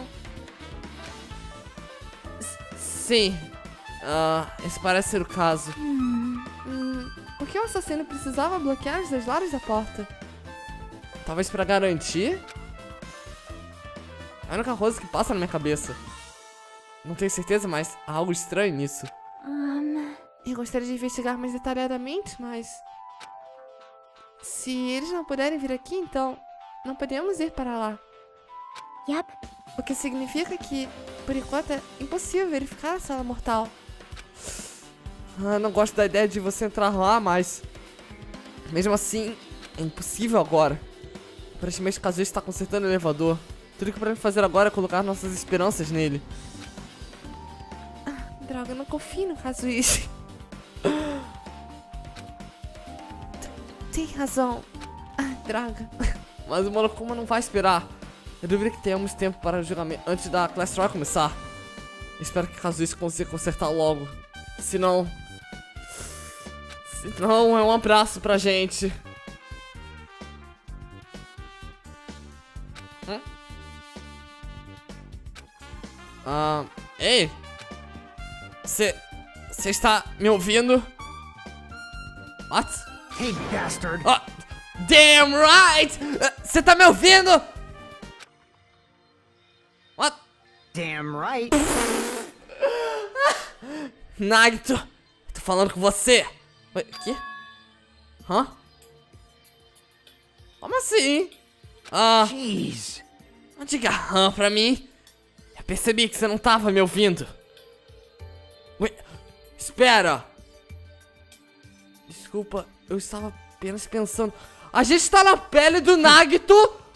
S sim, uh, esse parece ser o caso. Hum. Hum, por que o assassino precisava bloquear os dois lados da porta? Talvez pra garantir? É a única coisa que passa na minha cabeça. Não tenho certeza, mas há algo estranho nisso. Um... Eu gostaria de investigar mais detalhadamente, mas... Se eles não puderem vir aqui, então... Não podemos ir para lá. Yep. O que significa que, por enquanto, é impossível verificar a sala mortal. Ah, não gosto da ideia de você entrar lá, mas... Mesmo assim, é impossível agora. Aparentemente o Kazuichi está consertando o elevador. Tudo que podemos fazer agora é colocar nossas esperanças nele. Ah, droga, eu não confio no Kazuichi. Tem razão. Ah, droga. Mas o Monokuma não vai esperar. Eu duvido que tenhamos tempo para o julgamento antes da Class Trial começar. Espero que Kazuichi consiga consertar logo. Senão... Senão é um abraço pra gente. Hum? Ah, ei! Você... Você está me ouvindo? What? Hey, bastard. Oh, damn right! Você tá me ouvindo? What? Damn right. Nagito, tô falando com você. Oi, o quê? Hã? Como assim? Ah, Jeez. não diga hã pra mim. Eu percebi que você não tava me ouvindo. Ué, espera. Desculpa, eu estava apenas pensando. A gente tá na pele do Nagito.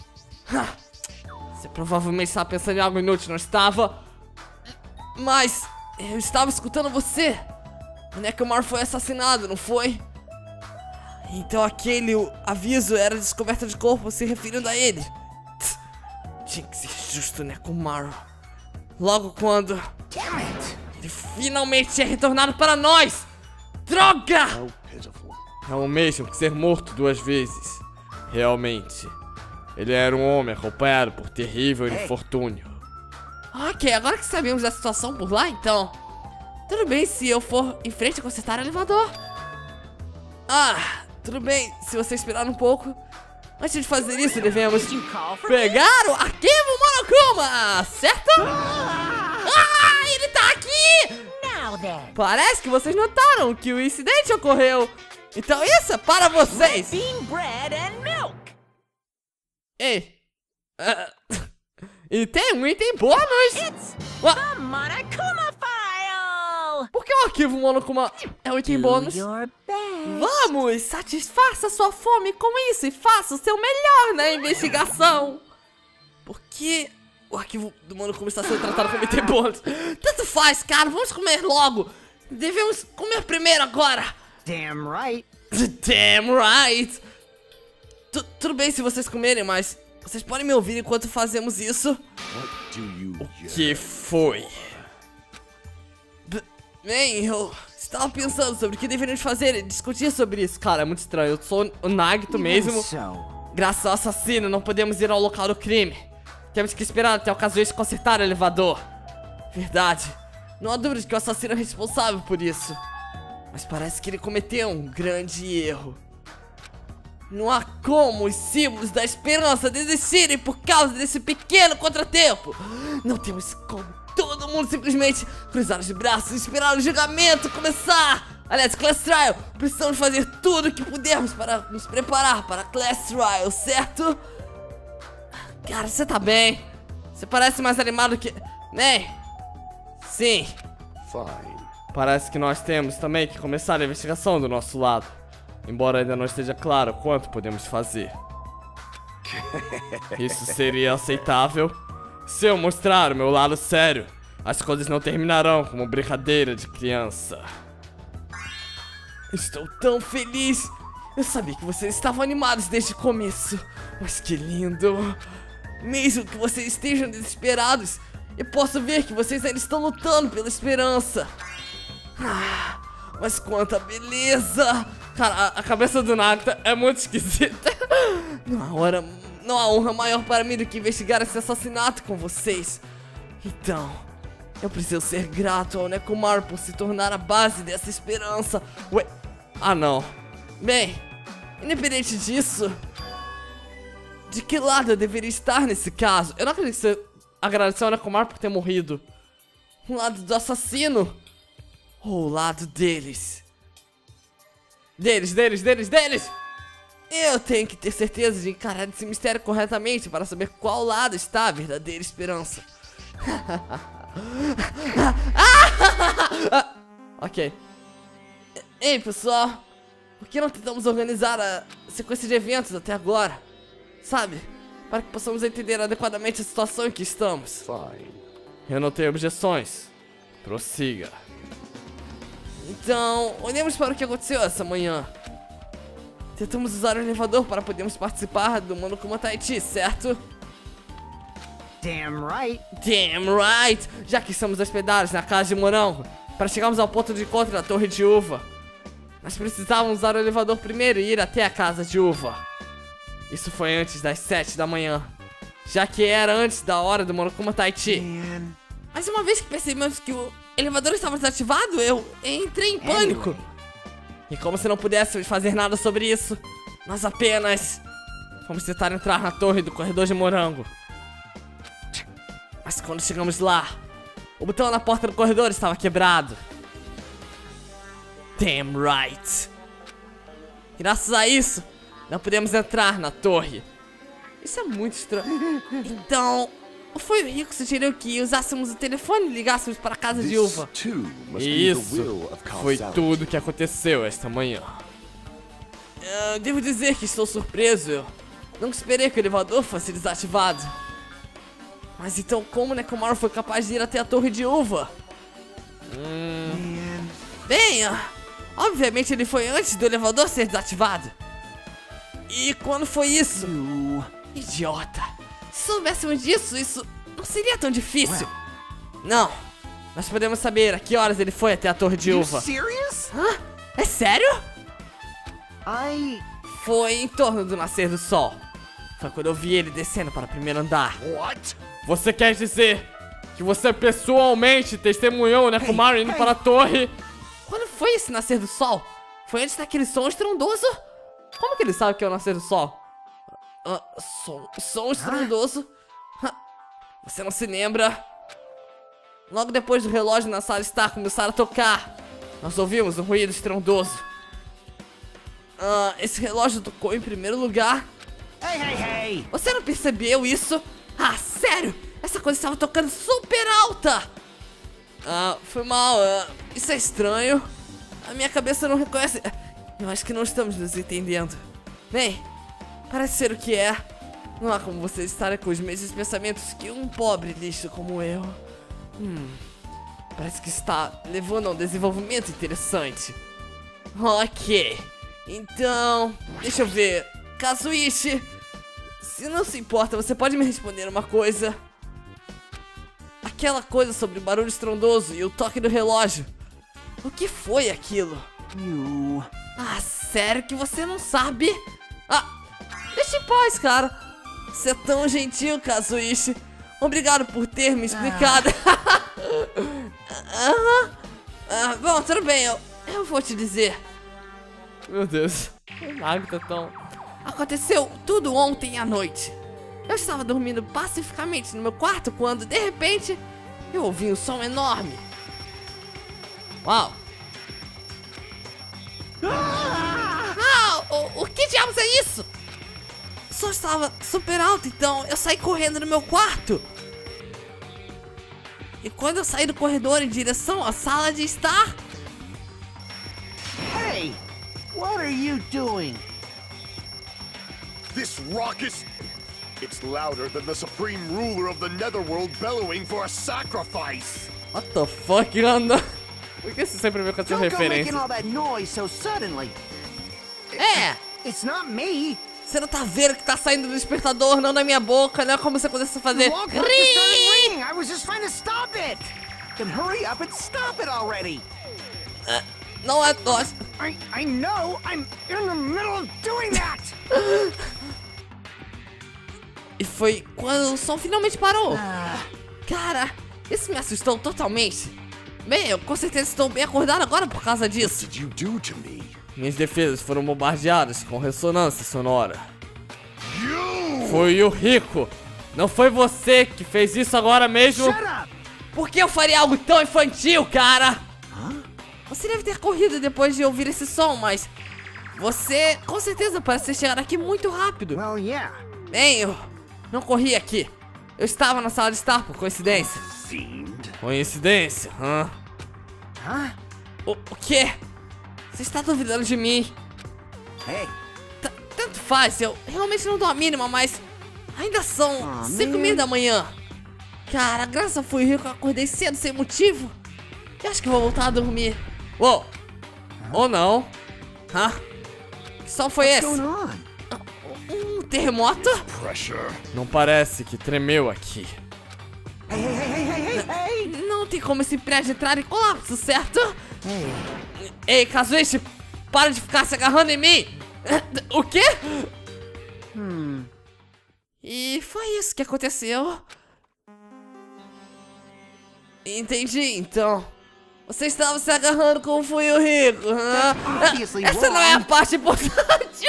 Você provavelmente estava pensando em algo inútil, não estava? Mas eu estava escutando você. O Nekomaru foi assassinado, não foi? Então aquele o aviso era descoberta de corpo se referindo a ele. Tch, tinha que ser justo, Nekomaru. Logo quando Damn it. ele finalmente tinha retornado para nós. Droga! É o mesmo que ser morto duas vezes. Realmente. Ele era um homem acompanhado por terrível infortúnio. Ok, agora que sabemos da situação por lá, então tudo bem se eu for em frente a consertar o elevador. Ah, tudo bem se você esperar um pouco. Antes de fazer isso, devemos pegar o arquivo Monokuma, certo? Ah, ele tá aqui! Now then, Parece que vocês notaram que o incidente ocorreu. Então isso é para vocês. bean bread and milk. Ei. ah, e tem um item bônus. It's Ué, the Monokuma file. por que o arquivo Monokuma é um item bônus? Do your best. Vamos, satisfaça sua fome com isso e faça o seu melhor na investigação. Por que o arquivo do Monokuma está sendo tratado como item bônus? Tanto faz, cara, vamos comer logo. Devemos comer primeiro agora. Damn right. Damn right. Tu- tudo bem se vocês comerem, mas vocês podem me ouvir enquanto fazemos isso? O que foi? B- Bem, eu estava pensando sobre o que deveríamos fazer e discutir sobre isso. Cara, é muito estranho. Eu sou o Nagito mesmo. So, Graças ao assassino, não podemos ir ao local do crime. Temos que esperar até o casuísta consertar o elevador. Verdade. Não há dúvida de que o assassino é responsável por isso. Mas parece que ele cometeu um grande erro. Não há como os símbolos da esperança desistirem por causa desse pequeno contratempo. Não temos como todo mundo simplesmente cruzar os braços e esperar o julgamento começar. Aliás, Class Trial, precisamos fazer tudo o que pudermos para nos preparar para Class Trial, certo? Cara, você tá bem? Você parece mais animado que... né? Sim. Fine. Parece que nós temos também que começar a investigação do nosso lado. Embora ainda não esteja claro quanto podemos fazer. Isso seria aceitável se eu mostrar o meu lado sério. As coisas não terminarão como brincadeira de criança. Estou tão feliz. Eu sabia que vocês estavam animados desde o começo. Mas que lindo. Mesmo que vocês estejam desesperados, eu posso ver que vocês ainda estão lutando pela esperança. Ah, mas quanta beleza! Cara, a, a cabeça do Nagito é muito esquisita. Não há hora, não há honra maior para mim do que investigar esse assassinato com vocês. Então, eu preciso ser grato ao Nekomaru por se tornar a base dessa esperança. Ué, ah não. Bem, independente disso, de que lado eu deveria estar nesse caso? Eu não acredito que você agradeceu ao Nekomaru por ter morrido. O lado do assassino? Ou o lado deles? Deles, deles, deles, deles! Eu tenho que ter certeza de encarar esse mistério corretamente para saber qual lado está a verdadeira esperança. Ok. Ei, pessoal, por que não tentamos organizar a sequência de eventos até agora? Sabe? Para que possamos entender adequadamente a situação em que estamos. Fine. Eu não tenho objeções. Prossiga. Então, olhemos para o que aconteceu essa manhã. Tentamos usar o elevador para podermos participar do Monokuma Taichi, certo? damn right. Damn right! Já que estamos hospedados na casa de Morango, para chegarmos ao ponto de encontro da Torre de Uva, nós precisávamos usar o elevador primeiro e ir até a casa de Uva. Isso foi antes das sete da manhã, já que era antes da hora do Monokuma Taichi. Man. Mas uma vez que percebemos que o elevador estava desativado, eu entrei em pânico. E como se não pudéssemos fazer nada sobre isso, nós apenas fomos tentar entrar na torre do corredor de morango. Mas quando chegamos lá, o botão na porta do corredor estava quebrado. Damn right. Graças a isso, não podemos entrar na torre. Isso é muito estranho. Então, foi o Rico que sugeriu que usássemos o telefone e ligássemos para a casa de uva. E isso foi tudo que aconteceu esta manhã. Eu devo dizer que estou surpreso. Eu não esperei que o elevador fosse desativado. Mas então como Nekomaru foi capaz de ir até a torre de uva? Hum... Bem, obviamente ele foi antes do elevador ser desativado. E quando foi isso? Idiota. Se soubéssemos disso, isso não seria tão difícil. Não. Nós podemos saber a que horas ele foi até a torre de uva. Serious? Hã? É sério? I... Foi em torno do nascer do sol. Foi quando eu vi ele descendo para o primeiro andar. What? Você quer dizer que você pessoalmente testemunhou o Nekomaru indo hey. para a torre? Quando foi esse nascer do sol? Foi antes daquele som estrondoso? Como que ele sabe que é o nascer do sol? Uh, som, som estrondoso? Ah. Você não se lembra? Logo depois do relógio na sala estar começar a tocar, nós ouvimos um ruído estrondoso. Uh, esse relógio tocou em primeiro lugar. Hey, hey, hey! Você não percebeu isso? Ah, sério? Essa coisa estava tocando super alta! Ah, foi mal, ah, isso é estranho. A minha cabeça não reconhece. Eu acho que não estamos nos entendendo. Bem, parece ser o que é. Não há como você estar com os mesmos pensamentos que um pobre lixo como eu. Hum, parece que está levando a um desenvolvimento interessante. Ok, então, deixa eu ver. Kazuichi, se não se importa, você pode me responder uma coisa? Aquela coisa sobre o barulho estrondoso e o toque do relógio. O que foi aquilo? You... Ah, sério que você não sabe? Ah, deixa em paz, cara. Você é tão gentil, Kazuichi. Obrigado por ter me explicado. Ah. ah, bom, tudo bem, eu, eu vou te dizer. Meu Deus, o mago tá tão... Aconteceu tudo ontem à noite. Eu estava dormindo pacificamente no meu quarto quando, de repente, eu ouvi um som enorme. Uau! Ah, o, o que diabos é isso? O som estava super alto, então eu saí correndo no meu quarto. E quando eu saí do corredor em direção à sala de estar... Hey! What are you doing? This raucous... It's louder than the supreme ruler of the Netherworld bellowing for a sacrifice. What the fuck, Ana? Por que você sempre vê com essa Don't go making referência? all that noise so suddenly. É! It's not me. Você não tá vendo que tá saindo do despertador, não da minha boca, não é como você começa a fazer... The alarm clock just started ringing. I was just trying to stop it. Then hurry up and stop it already. Uh, não é nós. I I know. I'm in the middle of doing that. E foi quando o som finalmente parou. Ah. Cara, isso me assustou totalmente. Bem, eu com certeza estou bem acordado agora por causa disso. What did you do to me? Minhas defesas foram bombardeadas com ressonância sonora. You! Foi o Rico. Não foi você que fez isso agora mesmo? Shut up. Por que eu faria algo tão infantil, cara? Você deve ter corrido depois de ouvir esse som, mas... Você, com certeza, parece chegar aqui muito rápido. Well, yeah. Bem, eu não corri aqui. Eu estava na sala de estar por coincidência. Seemed. Coincidência, hã? Huh? O, o quê? Você está duvidando de mim? Hey. T Tanto faz, eu realmente não dou a mínima, mas... Ainda são Ah, cinco e meia da manhã. Cara, graças a fui rico, eu acordei cedo sem motivo. Eu acho que vou voltar a dormir. Uou! Ou não. Hã? Que som foi What's esse? going on? Um terremoto? Pressure. Não parece que tremeu aqui. Hey, hey, hey, hey, hey, hey, hey. Não tem como esse prédio entrar em colapso, certo? Hey. Ei, Kazuichi, para de ficar se agarrando em mim! O quê? Hmm. E foi isso que aconteceu. Entendi, então. Você estava se agarrando com o Fuio Rico. Hã? obviously Essa não é a wrong. parte importante.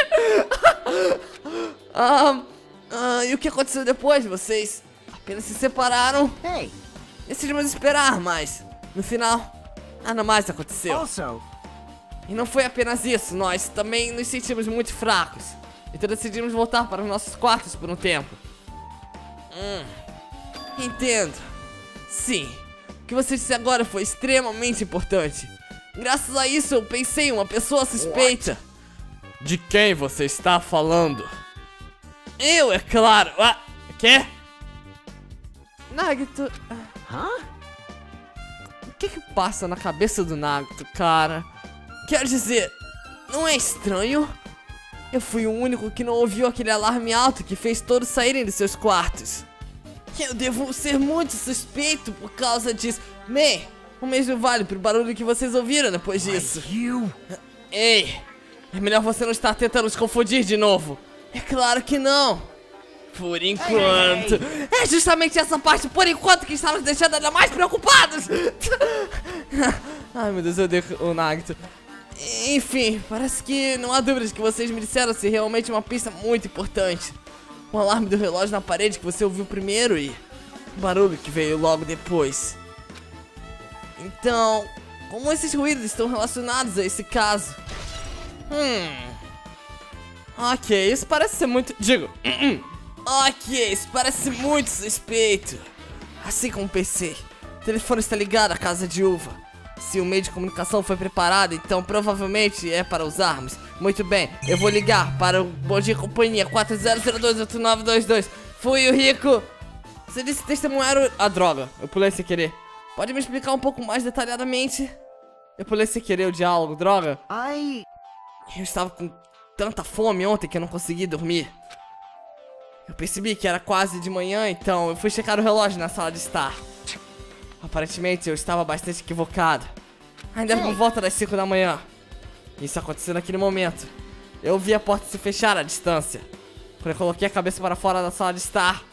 ah, ah, e o que aconteceu depois? Vocês apenas se separaram. Hey, Decidimos esperar, mas no final, nada mais aconteceu. also, E não foi apenas isso, nós também nos sentimos muito fracos. Então decidimos voltar para os nossos quartos por um tempo. Hum, entendo. Sim, o que você disse agora foi extremamente importante. Graças a isso eu pensei em uma pessoa suspeita. De quem você está falando? Eu, é claro. Ah, quê? Nagito... huh? O que que passa na cabeça do Nagito, cara? Quero dizer, não é estranho? Eu fui o único que não ouviu aquele alarme alto que fez todos saírem de seus quartos. Eu devo ser muito suspeito por causa disso. Bem, o mesmo vale pro barulho que vocês ouviram depois disso. You. Ei, é melhor você não estar tentando nos confundir de novo. É claro que não. Por enquanto. É justamente essa parte, por enquanto, que está nos deixando ainda mais preocupados. Ai, meu Deus, eu odeio o Nagito. Enfim, parece que não há dúvidas que vocês me disseram ser realmente uma pista muito importante. O alarme do relógio na parede que você ouviu primeiro e o barulho que veio logo depois. Então, como esses ruídos estão relacionados a esse caso? Hum... Ok, isso parece ser muito... Digo... Ok, isso parece muito suspeito. Assim como pensei, o telefone está ligado à casa de uva. Se o meio de comunicação foi preparado, então provavelmente é para usarmos. Muito bem, eu vou ligar para o Bom Dia Companhia quatro zero zero dois oito nove dois dois. Fui o Rico. Você disse testemunhar o... a droga, eu pulei sem querer. Pode me explicar um pouco mais detalhadamente? Eu pulei sem querer o diálogo, droga. I... Eu estava com tanta fome ontem que eu não consegui dormir. Eu percebi que era quase de manhã, então eu fui checar o relógio na sala de estar. Aparentemente eu estava bastante equivocado. Ainda era por volta das cinco da manhã. Isso aconteceu naquele momento. Eu vi a porta se fechar à distância. Quando eu coloquei a cabeça para fora da sala de estar.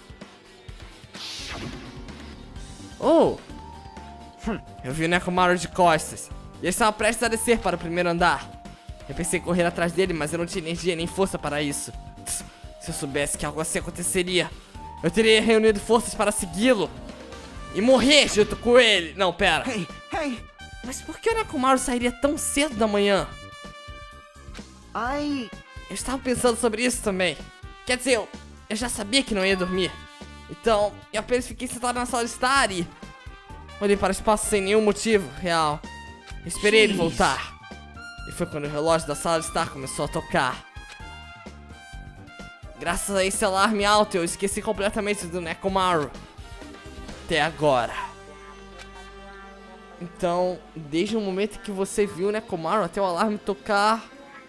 Oh! Eu vi o Nekomaru de costas. E ele estava prestes a descer para o primeiro andar. Eu pensei em correr atrás dele, mas eu não tinha energia nem força para isso. Se eu soubesse que algo assim aconteceria, eu teria reunido forças para segui-lo e morrer junto com ele. Não, pera. Hey, hey, Mas por que o Nekomaru sairia tão cedo da manhã? I... Eu estava pensando sobre isso também. Quer dizer, eu, eu já sabia que não ia dormir. Então, eu apenas fiquei sentado na sala de estar e olhei para o espaço sem nenhum motivo real. Eu esperei ele voltar. E foi quando o relógio da sala de estar começou a tocar. Graças a esse alarme alto, eu esqueci completamente do Nekomaru. Até agora. Então, desde o momento que você viu o Nekomaru até o alarme tocar...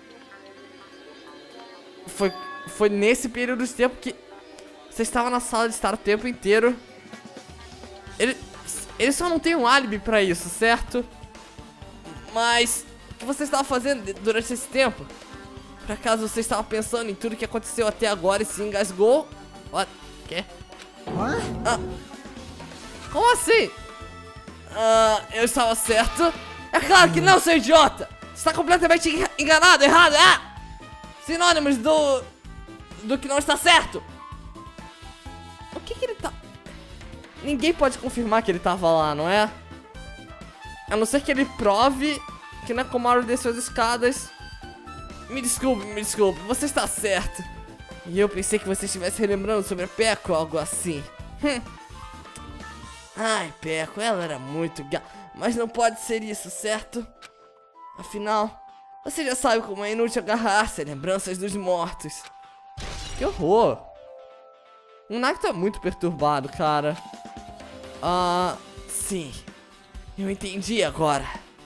Foi, foi nesse período de tempo que você estava na sala de estar o tempo inteiro. Ele, ele só não tem um álibi pra isso, certo? Mas, o que você estava fazendo durante esse tempo? Por acaso você estava pensando em tudo que aconteceu até agora e se engasgou? What? Quê? What? Ah, como assim? Ah, eu estava certo? É claro que não, seu idiota! Você está completamente enganado, errado, ah! Sinônimos do... do que não está certo! O que que ele tá... Ninguém pode confirmar que ele tava lá, não é? A não ser que ele prove que Nekomaru desceu as escadas. Me desculpe, me desculpe, você está certo. E eu pensei que você estivesse relembrando sobre a Peko ou algo assim. Hum. Ai, Peko, ela era muito gata. Mas não pode ser isso, certo? Afinal, você já sabe como é inútil agarrar-se a lembranças dos mortos. Que horror. O Nagito tá muito perturbado, cara. Ah, sim. Eu entendi agora.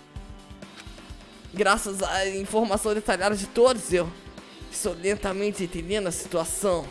Graças à informação detalhada de todos, eu estou lentamente entendendo a situação.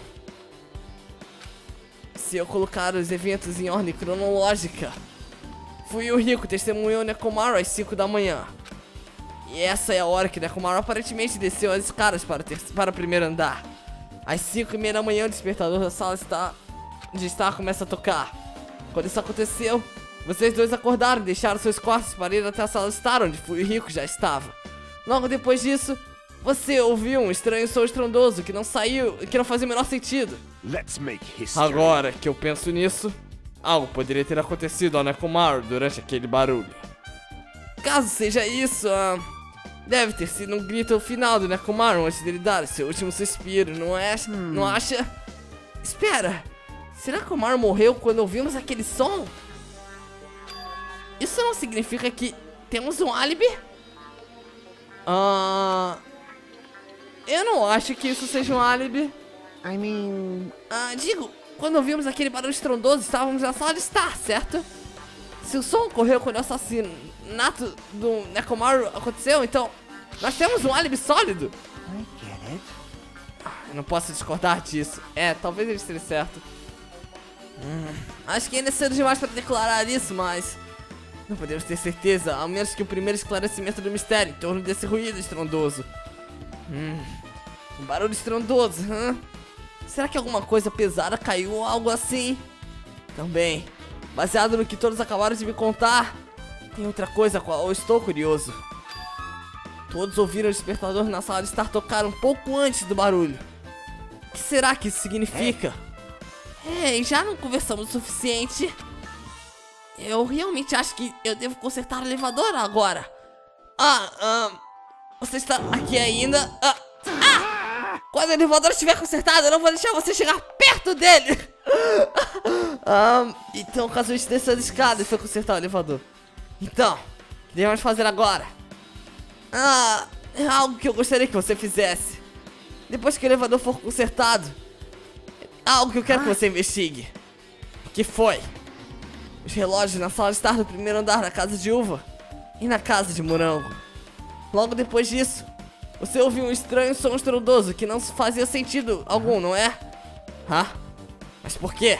Se eu colocar os eventos em ordem cronológica, fui o Rico testemunhou Nekomaru às cinco da manhã. E essa é a hora que Nekomaru aparentemente desceu as escadas para o, ter para o primeiro andar. Às cinco e meia da manhã, o despertador da sala está de estar começa a tocar. Quando isso aconteceu, Vocês dois acordaram e deixaram seus quartos para ir até a sala de estar onde o Rico já estava. Logo depois disso, você ouviu um estranho som estrondoso que não saiu, que não fazia o menor sentido. Let's make history. Agora que eu penso nisso, algo poderia ter acontecido ao Nekomaru durante aquele barulho. Caso seja isso, ah, deve ter sido um grito final do Nekomaru antes dele dar seu último suspiro, não é? Hum. Não acha? Espera, será que o Nekomaru morreu quando ouvimos aquele som? Isso não significa que temos um álibi? Ah, eu não acho que isso seja um álibi. I mean... Ah, digo, quando ouvimos aquele barulho estrondoso, estávamos na sala de estar, certo? Se o som ocorreu quando o assassinato do Nekomaru aconteceu, então nós temos um álibi sólido. I get it. Eu não posso discordar disso. É, talvez ele esteja certo. Hum, acho que ainda é cedo demais para declarar isso, mas não podemos ter certeza, a menos que o primeiro esclarecimento do mistério em torno desse ruído estrondoso. Hum, um barulho estrondoso, hã? Será que alguma coisa pesada caiu ou algo assim? Também, baseado no que todos acabaram de me contar, tem outra coisa a qual eu estou curioso. Todos ouviram o despertador na sala de estar tocar um pouco antes do barulho. O que será que isso significa? Ei, já não conversamos o suficiente? Eu realmente acho que eu devo consertar o elevador agora. Ah, ah, você está aqui ainda? Ah, ah! Quando o elevador estiver consertado, eu não vou deixar você chegar perto dele. ah, então, caso a gente desça as escadas e for consertar o elevador. Então, o que devemos fazer agora? Ah, é algo que eu gostaria que você fizesse. Depois que o elevador for consertado, é algo que eu quero que você investigue. O que foi? Os relógios na sala de estar do primeiro andar da casa de uva e na casa de morango. Logo depois disso, você ouviu um estranho som estrondoso que não fazia sentido algum, não é? Hã? Mas por quê?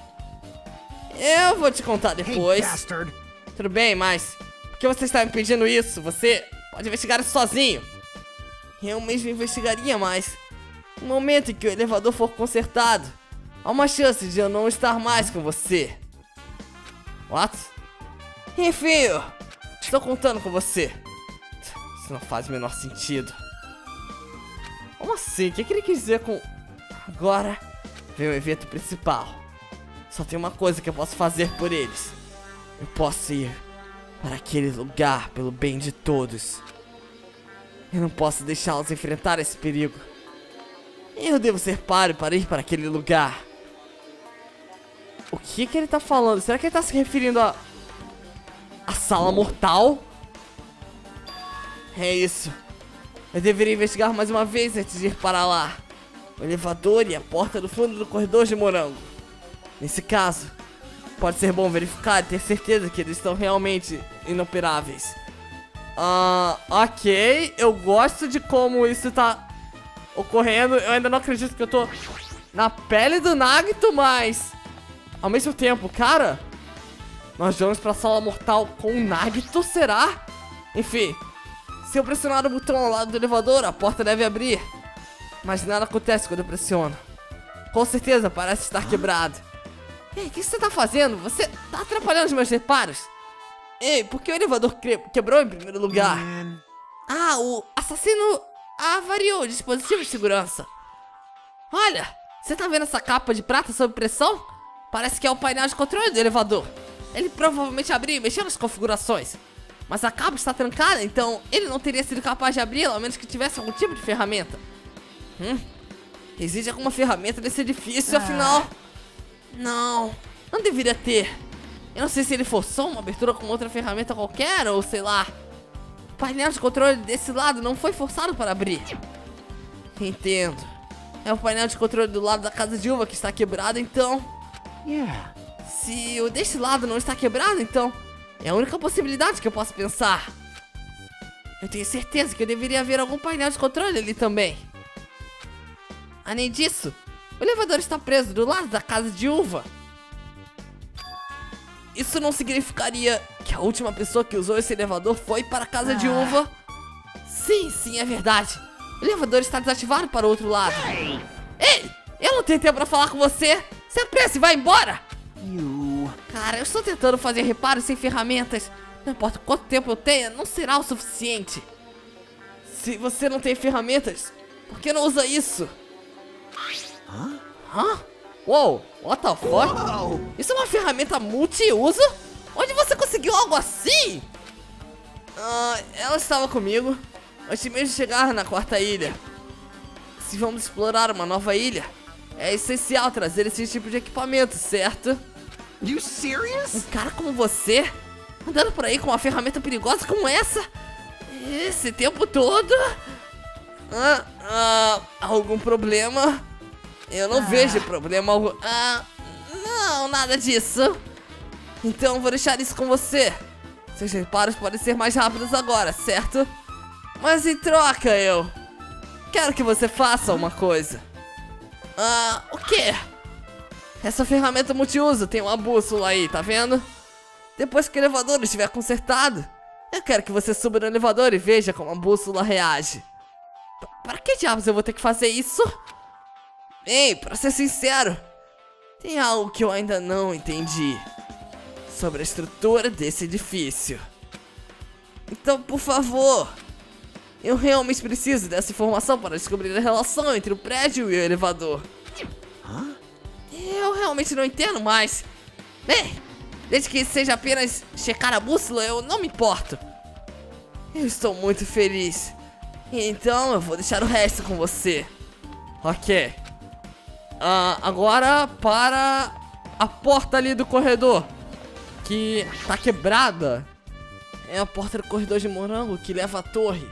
Eu vou te contar depois. Hey, bastard. Tudo bem, mas por que você está me pedindo isso? Você pode investigar isso sozinho. Eu mesmo investigaria, mas no momento em que o elevador for consertado, há uma chance de eu não estar mais com você. What? Enfim, estou contando com você. Isso não faz o menor sentido. Como assim? O que, que ele quis dizer com... Agora vem o evento principal. Só tem uma coisa que eu posso fazer por eles. Eu posso ir para aquele lugar pelo bem de todos. Eu não posso deixá-los enfrentar esse perigo. Eu devo ser páreo para ir para aquele lugar. O que que ele tá falando? Será que ele tá se referindo a... a sala mortal? É isso. Eu deveria investigar mais uma vez antes de ir para lá. O elevador e a porta do fundo do corredor de morango. Nesse caso, pode ser bom verificar e ter certeza que eles estão realmente inoperáveis. Ah, ok. Eu gosto de como isso tá ocorrendo. Eu ainda não acredito que eu tô na pele do Nagito, mas... ao mesmo tempo, cara, nós vamos pra sala mortal com o Nagito, será? Enfim, se eu pressionar o botão ao lado do elevador, a porta deve abrir. Mas nada acontece quando eu pressiono. Com certeza parece estar quebrado. Ei, o que você tá fazendo? Você tá atrapalhando os meus reparos. Ei, por que o elevador quebrou em primeiro lugar? Man. Ah, o assassino avariou o dispositivo de segurança. Olha, você tá vendo essa capa de prata sob pressão? Parece que é o painel de controle do elevador. Ele provavelmente abriu e mexeu nas configurações. Mas a capa está trancada, então ele não teria sido capaz de abri-la, a menos que tivesse algum tipo de ferramenta. Hum? Existe alguma ferramenta nesse edifício, ah. afinal? Não, não deveria ter. Eu não sei se ele forçou uma abertura com outra ferramenta qualquer, ou sei lá. O painel de controle desse lado não foi forçado para abrir. Entendo. É o painel de controle do lado da casa de uva que está quebrado, então... Yeah. Se o deste lado não está quebrado, então é a única possibilidade que eu posso pensar. Eu tenho certeza que eu deveria haver algum painel de controle ali também. Além disso, o elevador está preso do lado da casa de uva. Isso não significaria que a última pessoa que usou esse elevador foi para a casa ah. de uva? Sim, sim, é verdade. O elevador está desativado para o outro lado. Ei, eu não tenho tempo para falar com você. Se apresse e vai embora. You... Cara, eu estou tentando fazer reparos sem ferramentas. Não importa quanto tempo eu tenha, não será o suficiente. Se você não tem ferramentas, por que não usa isso? Hã? Hã? Uou, what the fuck? Uou. Isso é uma ferramenta multiuso? Onde você conseguiu algo assim? Ah, ela estava comigo antes mesmo de chegar na quarta ilha. Se vamos explorar uma nova ilha, é essencial trazer esse tipo de equipamento, certo? You serious? Um cara como você, andando por aí com uma ferramenta perigosa como essa, esse tempo todo? Ah, ah, algum problema? Eu não ah. vejo problema algum. Ah, não, nada disso. Então vou deixar isso com você. Seus reparos podem ser mais rápidos agora, certo? Mas em troca eu quero que você faça uma coisa. Ah, o quê? Essa ferramenta multiuso tem uma bússola aí, tá vendo? Depois que o elevador estiver consertado, eu quero que você suba no elevador e veja como a bússola reage. P- Para que diabos eu vou ter que fazer isso? Ei, pra ser sincero, tem algo que eu ainda não entendi sobre a estrutura desse edifício. Então, por favor, eu realmente preciso dessa informação para descobrir a relação entre o prédio e o elevador. Hã? Eu realmente não entendo mais. Bem, desde que seja apenas checar a bússola, eu não me importo. Eu estou muito feliz. Então eu vou deixar o resto com você. Ok. Ah, agora para a porta ali do corredor, que tá quebrada. É a porta do corredor de morango que leva à torre.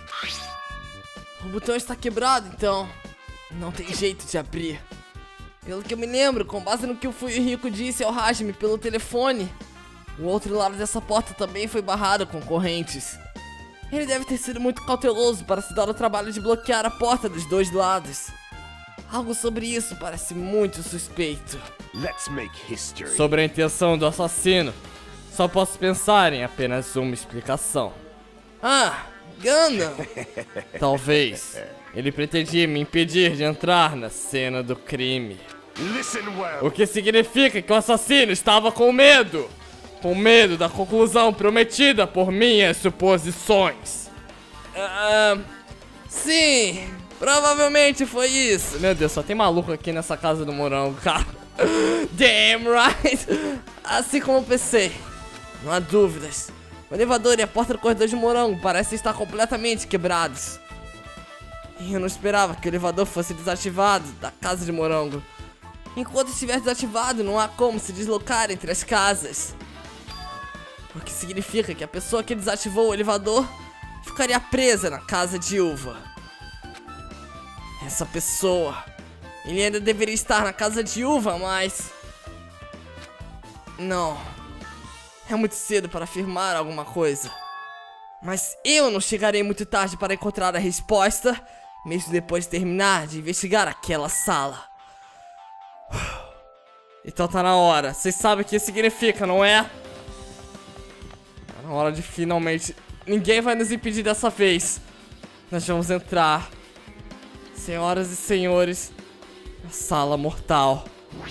O botão está quebrado, então não tem jeito de abrir. Pelo que eu me lembro, com base no que o Fui Rico disse ao Hajime pelo telefone, o outro lado dessa porta também foi barrado com correntes. Ele deve ter sido muito cauteloso para se dar o trabalho de bloquear a porta dos dois lados. Algo sobre isso parece muito suspeito. Let's make history. Sobre a intenção do assassino, só posso pensar em apenas uma explicação. Ah, Gundam! Talvez ele pretendia me impedir de entrar na cena do crime. Listen well. O que significa que o assassino estava com medo. Com medo da conclusão prometida por minhas suposições. Ah, sim, provavelmente foi isso. Meu Deus, só tem maluco aqui nessa casa do morango, cara. Damn right. Assim como eu pensei. Não há dúvidas. O elevador e a porta do corredor de morango parecem estar completamente quebrados. E eu não esperava que o elevador fosse desativado da casa de morango. Enquanto estiver desativado, não há como se deslocar entre as casas. O que significa que a pessoa que desativou o elevador ficaria presa na casa de uva. Essa pessoa, ele ainda deveria estar na casa de uva, mas... não. É muito cedo para afirmar alguma coisa. Mas eu não chegarei muito tarde para encontrar a resposta, mesmo depois de terminar de investigar aquela sala. Então tá na hora. Vocês sabem o que isso significa, não é? Tá na hora de finalmente... ninguém vai nos impedir dessa vez. Nós vamos entrar, senhoras e senhores, na sala mortal.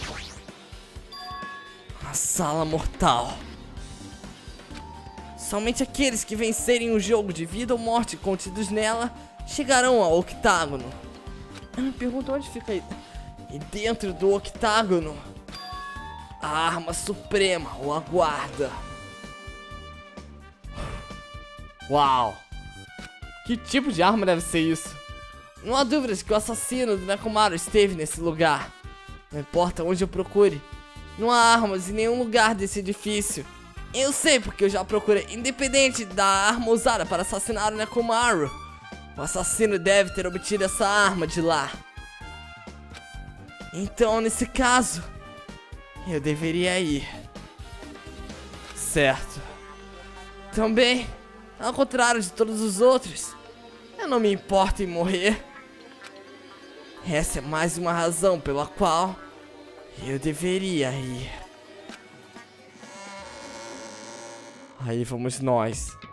A sala mortal. Somente aqueles que vencerem o jogo de vida ou morte contidos nela chegarão ao octágono. Eu me pergunto onde fica aí. E dentro do octágono, a arma suprema o aguarda. Uau! Que tipo de arma deve ser isso? Não há dúvidas que o assassino do Nekomaru esteve nesse lugar. Não importa onde eu procure, não há armas em nenhum lugar desse edifício. Eu sei porque eu já procurei, independente da arma usada para assassinar o Nekomaru. O assassino deve ter obtido essa arma de lá. Então, nesse caso, eu deveria ir. Certo. Também, ao contrário de todos os outros, eu não me importo em morrer. Essa é mais uma razão pela qual eu deveria ir. Aí vamos nós.